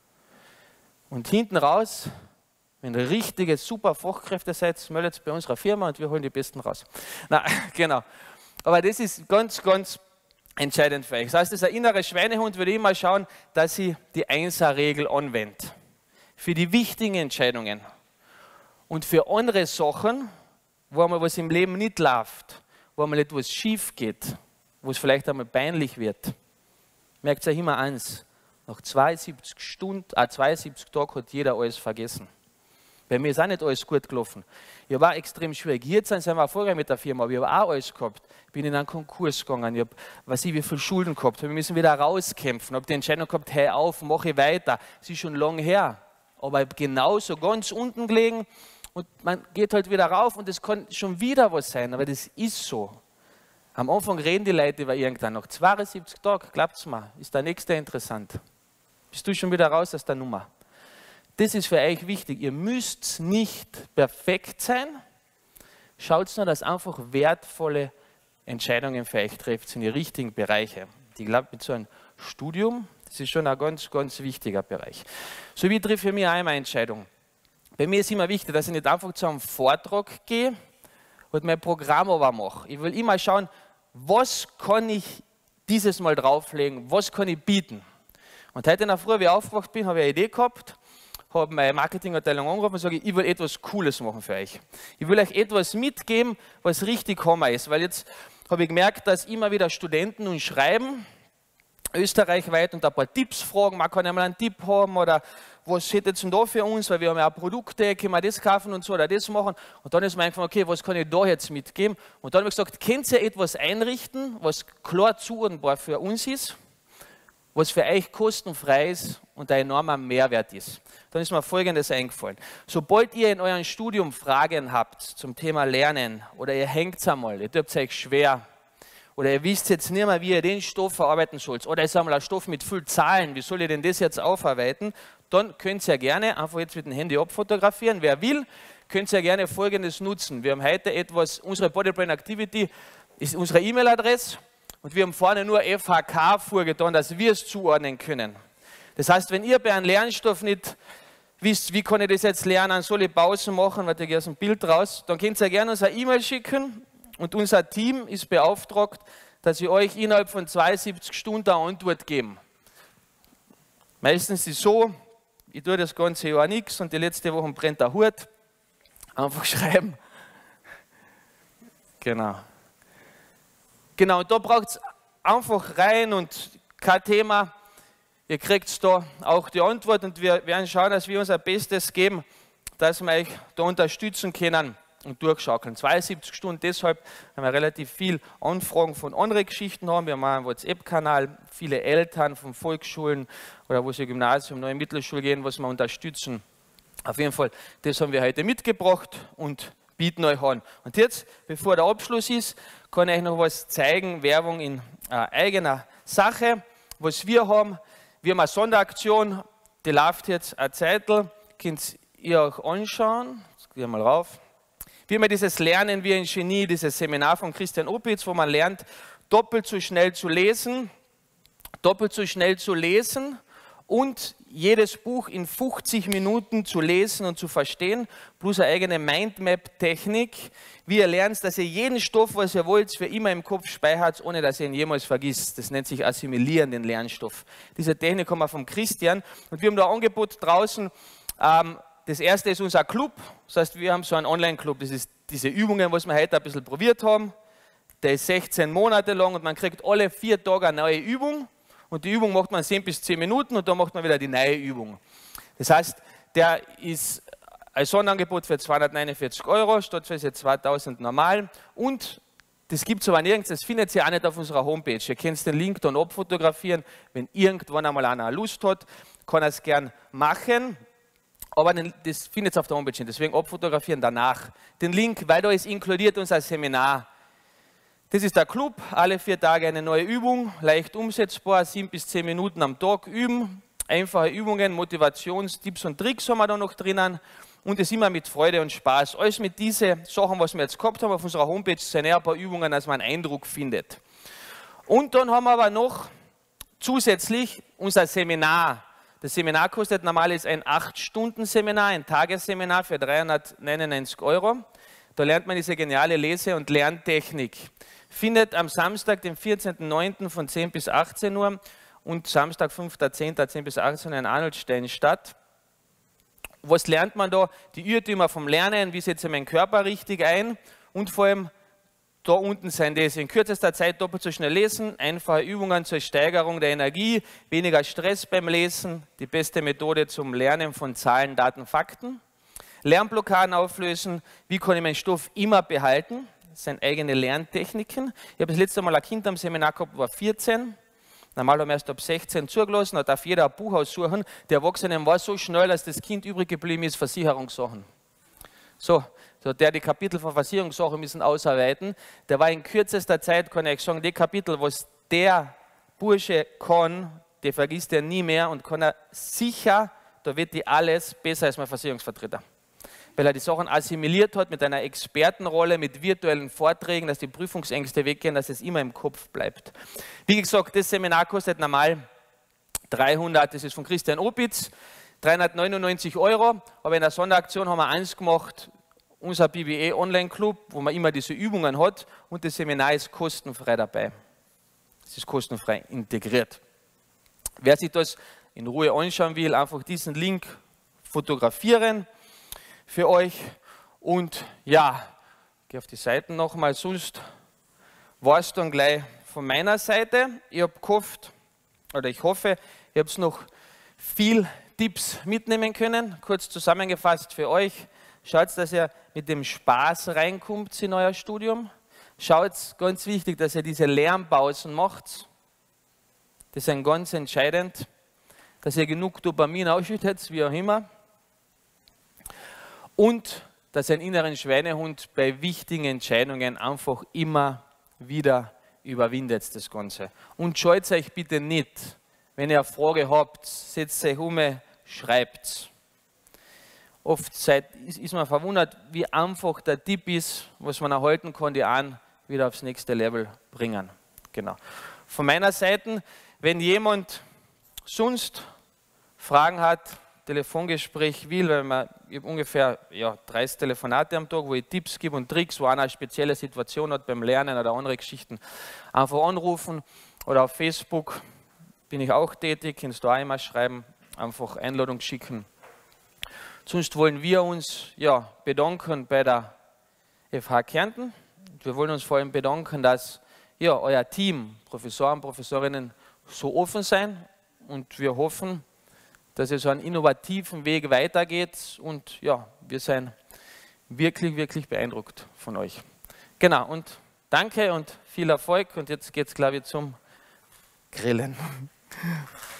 Und hinten raus, wenn ihr richtige, super Fachkräfte seid, meldet bei unserer Firma und wir holen die Besten raus. Na, genau. Aber das ist ganz, ganz entscheidend für euch. Das heißt, das ist ein innerer Schweinehund, würde ich immer schauen, dass ich die Einser-Regel anwende. Für die wichtigen Entscheidungen. Und für andere Sachen, wo einmal was im Leben nicht läuft, wo einmal etwas schief geht, wo es vielleicht einmal peinlich wird, merkt euch immer eins, nach 72 Tagen hat jeder alles vergessen. Bei mir ist auch nicht alles gut gelaufen. Ich habe auch extrem schwierig. Jetzt sind wir erfolgreich mit der Firma, aber ich habe auch alles gehabt. Ich bin in einen Konkurs gegangen, ich habe, wie viele Schulden gehabt. Wir müssen wieder rauskämpfen. Ich habe die Entscheidung gehabt, hey auf, mache weiter. Es ist schon lange her. Aber genauso ganz unten gelegen und man geht halt wieder rauf und es kann schon wieder was sein, aber das ist so. Am Anfang reden die Leute über irgendwann. Nach 72 Tagen, glaubt es mir, ist der nächste interessant. Bist du schon wieder raus aus der Nummer. Das ist für euch wichtig. Ihr müsst nicht perfekt sein. Schaut nur, dass einfach wertvolle Entscheidungen für euch trifft in die richtigen Bereiche. Ich glaube, mit so einem Studium, das ist schon ein ganz, ganz wichtiger Bereich. So wie trifft für mich auch eine Entscheidung. Bei mir ist immer wichtig, dass ich nicht einfach zu einem Vortrag gehe und mein Programm aber mache. Ich will immer schauen, was kann ich dieses Mal drauflegen, was kann ich bieten. Und heute in der Früh, wie ich aufgewacht bin, habe ich eine Idee gehabt, habe meine Marketingabteilung angerufen und sage, ich will etwas Cooles machen für euch. Ich will euch etwas mitgeben, was richtig Hammer ist, weil jetzt habe ich gemerkt, dass immer wieder Studenten uns schreiben, österreichweit, und ein paar Tipps fragen, man kann einmal einen Tipp haben oder was steht jetzt denn da für uns, weil wir haben ja auch Produkte, können wir das kaufen und so oder das machen. Und dann ist mir eingefallen, okay, was kann ich da jetzt mitgeben? Und dann habe ich gesagt, könnt ihr etwas einrichten, was klar zuordnbar für uns ist, was für euch kostenfrei ist und ein enormer Mehrwert ist. Dann ist mir Folgendes eingefallen. Sobald ihr in eurem Studium Fragen habt zum Thema Lernen oder ihr hängt einmal, ihr tut es euch schwer oder ihr wisst jetzt nicht mehr, wie ihr den Stoff verarbeiten sollt oder es ist einmal ein Stoff mit viel Zahlen, wie soll ihr denn das jetzt aufarbeiten, dann könnt ihr gerne einfach jetzt mit dem Handy abfotografieren. Wer will, könnt ihr gerne Folgendes nutzen. Wir haben heute etwas, unsere Bodybrain Activity ist unsere E-Mail-Adresse. Und wir haben vorne nur FHK vorgetan, dass wir es zuordnen können. Das heißt, wenn ihr bei einem Lernstoff nicht wisst, wie kann ich das jetzt lernen, soll ich Pausen machen, weil ich gehe aus dem Bild raus, dann könnt ihr gerne uns eine E-Mail schicken und unser Team ist beauftragt, dass wir euch innerhalb von 72 Stunden eine Antwort geben. Meistens ist es so, ich tue das ganze Jahr nichts und die letzte Woche brennt der Hut. Einfach schreiben. Genau. Genau, und da braucht es einfach rein und kein Thema. Ihr kriegt da auch die Antwort und wir werden schauen, dass wir unser Bestes geben, dass wir euch da unterstützen können und durchschaukeln. 72 Stunden, deshalb haben wir relativ viel Anfragen von anderen Geschichten haben. Wir haben einen WhatsApp-Kanal, viele Eltern von Volksschulen oder wo sie Gymnasium, neue Mittelschule gehen, was wir unterstützen. Auf jeden Fall, das haben wir heute mitgebracht und bieten euch an. Und jetzt, bevor der Abschluss ist, kann ich euch noch was zeigen, Werbung in eigener Sache, was wir haben. Wir haben eine Sonderaktion, die läuft jetzt eine Zeitl, könnt ihr euch anschauen. Jetzt gehen wir mal rauf. Wir haben ja dieses Lernen wie ein Genie, dieses Seminar von Christian Opitz, wo man lernt, doppelt so schnell zu lesen und jedes Buch in 50 Minuten zu lesen und zu verstehen, plus eine eigene Mindmap-Technik, wie ihr lernt, dass ihr jeden Stoff, was ihr wollt, für immer im Kopf speichert, ohne dass ihr ihn jemals vergisst. Das nennt sich Assimilieren, den Lernstoff. Diese Technik kommt von Christian und wir haben da ein Angebot draußen. Das erste ist unser Club, das heißt, wir haben so einen Online-Club, das ist diese Übungen, was wir heute ein bisschen probiert haben. Der ist 16 Monate lang und man kriegt alle 4 Tage eine neue Übung. und die Übung macht man 10 bis 10 Minuten und dann macht man wieder die neue Übung. Das heißt, der ist ein Sonderangebot für 249 € statt für 2000 normal und das gibt es aber nirgends, das findet ihr auch nicht auf unserer Homepage. Ihr könnt den Link dann abfotografieren, wenn irgendwann einmal einer Lust hat, kann er es gern machen. Aber das findet ihr auf der Homepage nicht, deswegen abfotografieren danach. Den Link, weil da ist inkludiert unser Seminar. Das ist der Club, alle 4 Tage eine neue Übung, leicht umsetzbar, 7 bis 10 Minuten am Tag üben. Einfache Übungen, Motivationstipps und Tricks haben wir da noch drinnen. Und das immer mit Freude und Spaß. Alles mit diesen Sachen, was wir jetzt gehabt haben auf unserer Homepage, sind eher ein paar Übungen, dass man einen Eindruck findet. Und dann haben wir aber noch zusätzlich unser Seminar. Das Seminar kostet normalerweise ein 8-Stunden-Seminar, ein Tagesseminar für 399 €. Da lernt man diese geniale Lese- und Lerntechnik. Findet am Samstag, den 14.09. von 10 bis 18 Uhr und Samstag, 5.10. 10 bis 18 Uhr in Arnoldstein statt. Was lernt man da? Die Irrtümer vom Lernen, wie setze ich meinen Körper richtig ein und vor allem da unten sind das in kürzester Zeit doppelt so schnell lesen, einfache Übungen zur Steigerung der Energie, weniger Stress beim Lesen, die beste Methode zum Lernen von Zahlen, Daten, Fakten. Lernblockaden auflösen, wie kann ich meinen Stoff immer behalten, das sind eigene Lerntechniken. Ich habe das letzte Mal ein Kind am Seminar gehabt, war 14. Normal haben wir erst ab 16 zugelassen, da darf jeder ein Buch aussuchen. Die Erwachsenen war so schnell, dass das Kind übrig geblieben ist, Versicherungssachen. So der die Kapitel von Versicherungssachen müssen ausarbeiten. Der war in kürzester Zeit, kann ich euch sagen, die Kapitel, was der Bursche kann, der vergisst er nie mehr und kann er sicher, da wird die alles besser als mein Versicherungsvertreter. Weil er die Sachen assimiliert hat mit einer Expertenrolle, mit virtuellen Vorträgen, dass die Prüfungsängste weggehen, dass es immer im Kopf bleibt. Wie gesagt, das Seminar kostet normal 300, das ist von Christian Opitz, 399 €, aber in der Sonderaktion haben wir eins gemacht, unser BBE Online Club, wo man immer diese Übungen hat und das Seminar ist kostenfrei dabei. Es ist kostenfrei integriert. Wer sich das in Ruhe anschauen will, einfach diesen Link fotografieren für euch und ja, ich gehe auf die Seiten nochmal, sonst war es dann gleich von meiner Seite. Ich habe gehofft, oder ich hoffe, ihr habt noch viel Tipps mitnehmen können. Kurz zusammengefasst für euch, schaut, dass ihr mit dem Spaß reinkommt in euer Studium. Schaut, ganz wichtig, dass ihr diese Lernpausen macht. Das ist ganz entscheidend, dass ihr genug Dopamin ausschüttet, wie auch immer. Und dass ihr einen inneren Schweinehund bei wichtigen Entscheidungen einfach immer wieder überwindet, das Ganze. Und scheut euch bitte nicht, wenn ihr eine Frage habt, setzt euch um, schreibt. Oft ist man verwundert, wie einfach der Tipp ist, was man erhalten kann, die einen wieder aufs nächste Level bringen. Genau. Von meiner Seite, wenn jemand sonst Fragen hat, Telefongespräch will, weil ich habe ungefähr 30 Telefonate am Tag, wo ich Tipps gebe und Tricks, wo einer eine spezielle Situation hat beim Lernen oder andere Geschichten, einfach anrufen oder auf Facebook bin ich auch tätig, kannst du auch immer schreiben, einfach Einladung schicken. Sonst wollen wir uns bedanken bei der FH Kärnten. Wir wollen uns vor allem bedanken, dass euer Team, Professoren, Professorinnen, so offen sein und wir hoffen, dass es so einen innovativen Weg weitergeht und wir sind wirklich, wirklich beeindruckt von euch. Genau, und danke und viel Erfolg und jetzt geht es, glaube ich, zum Grillen.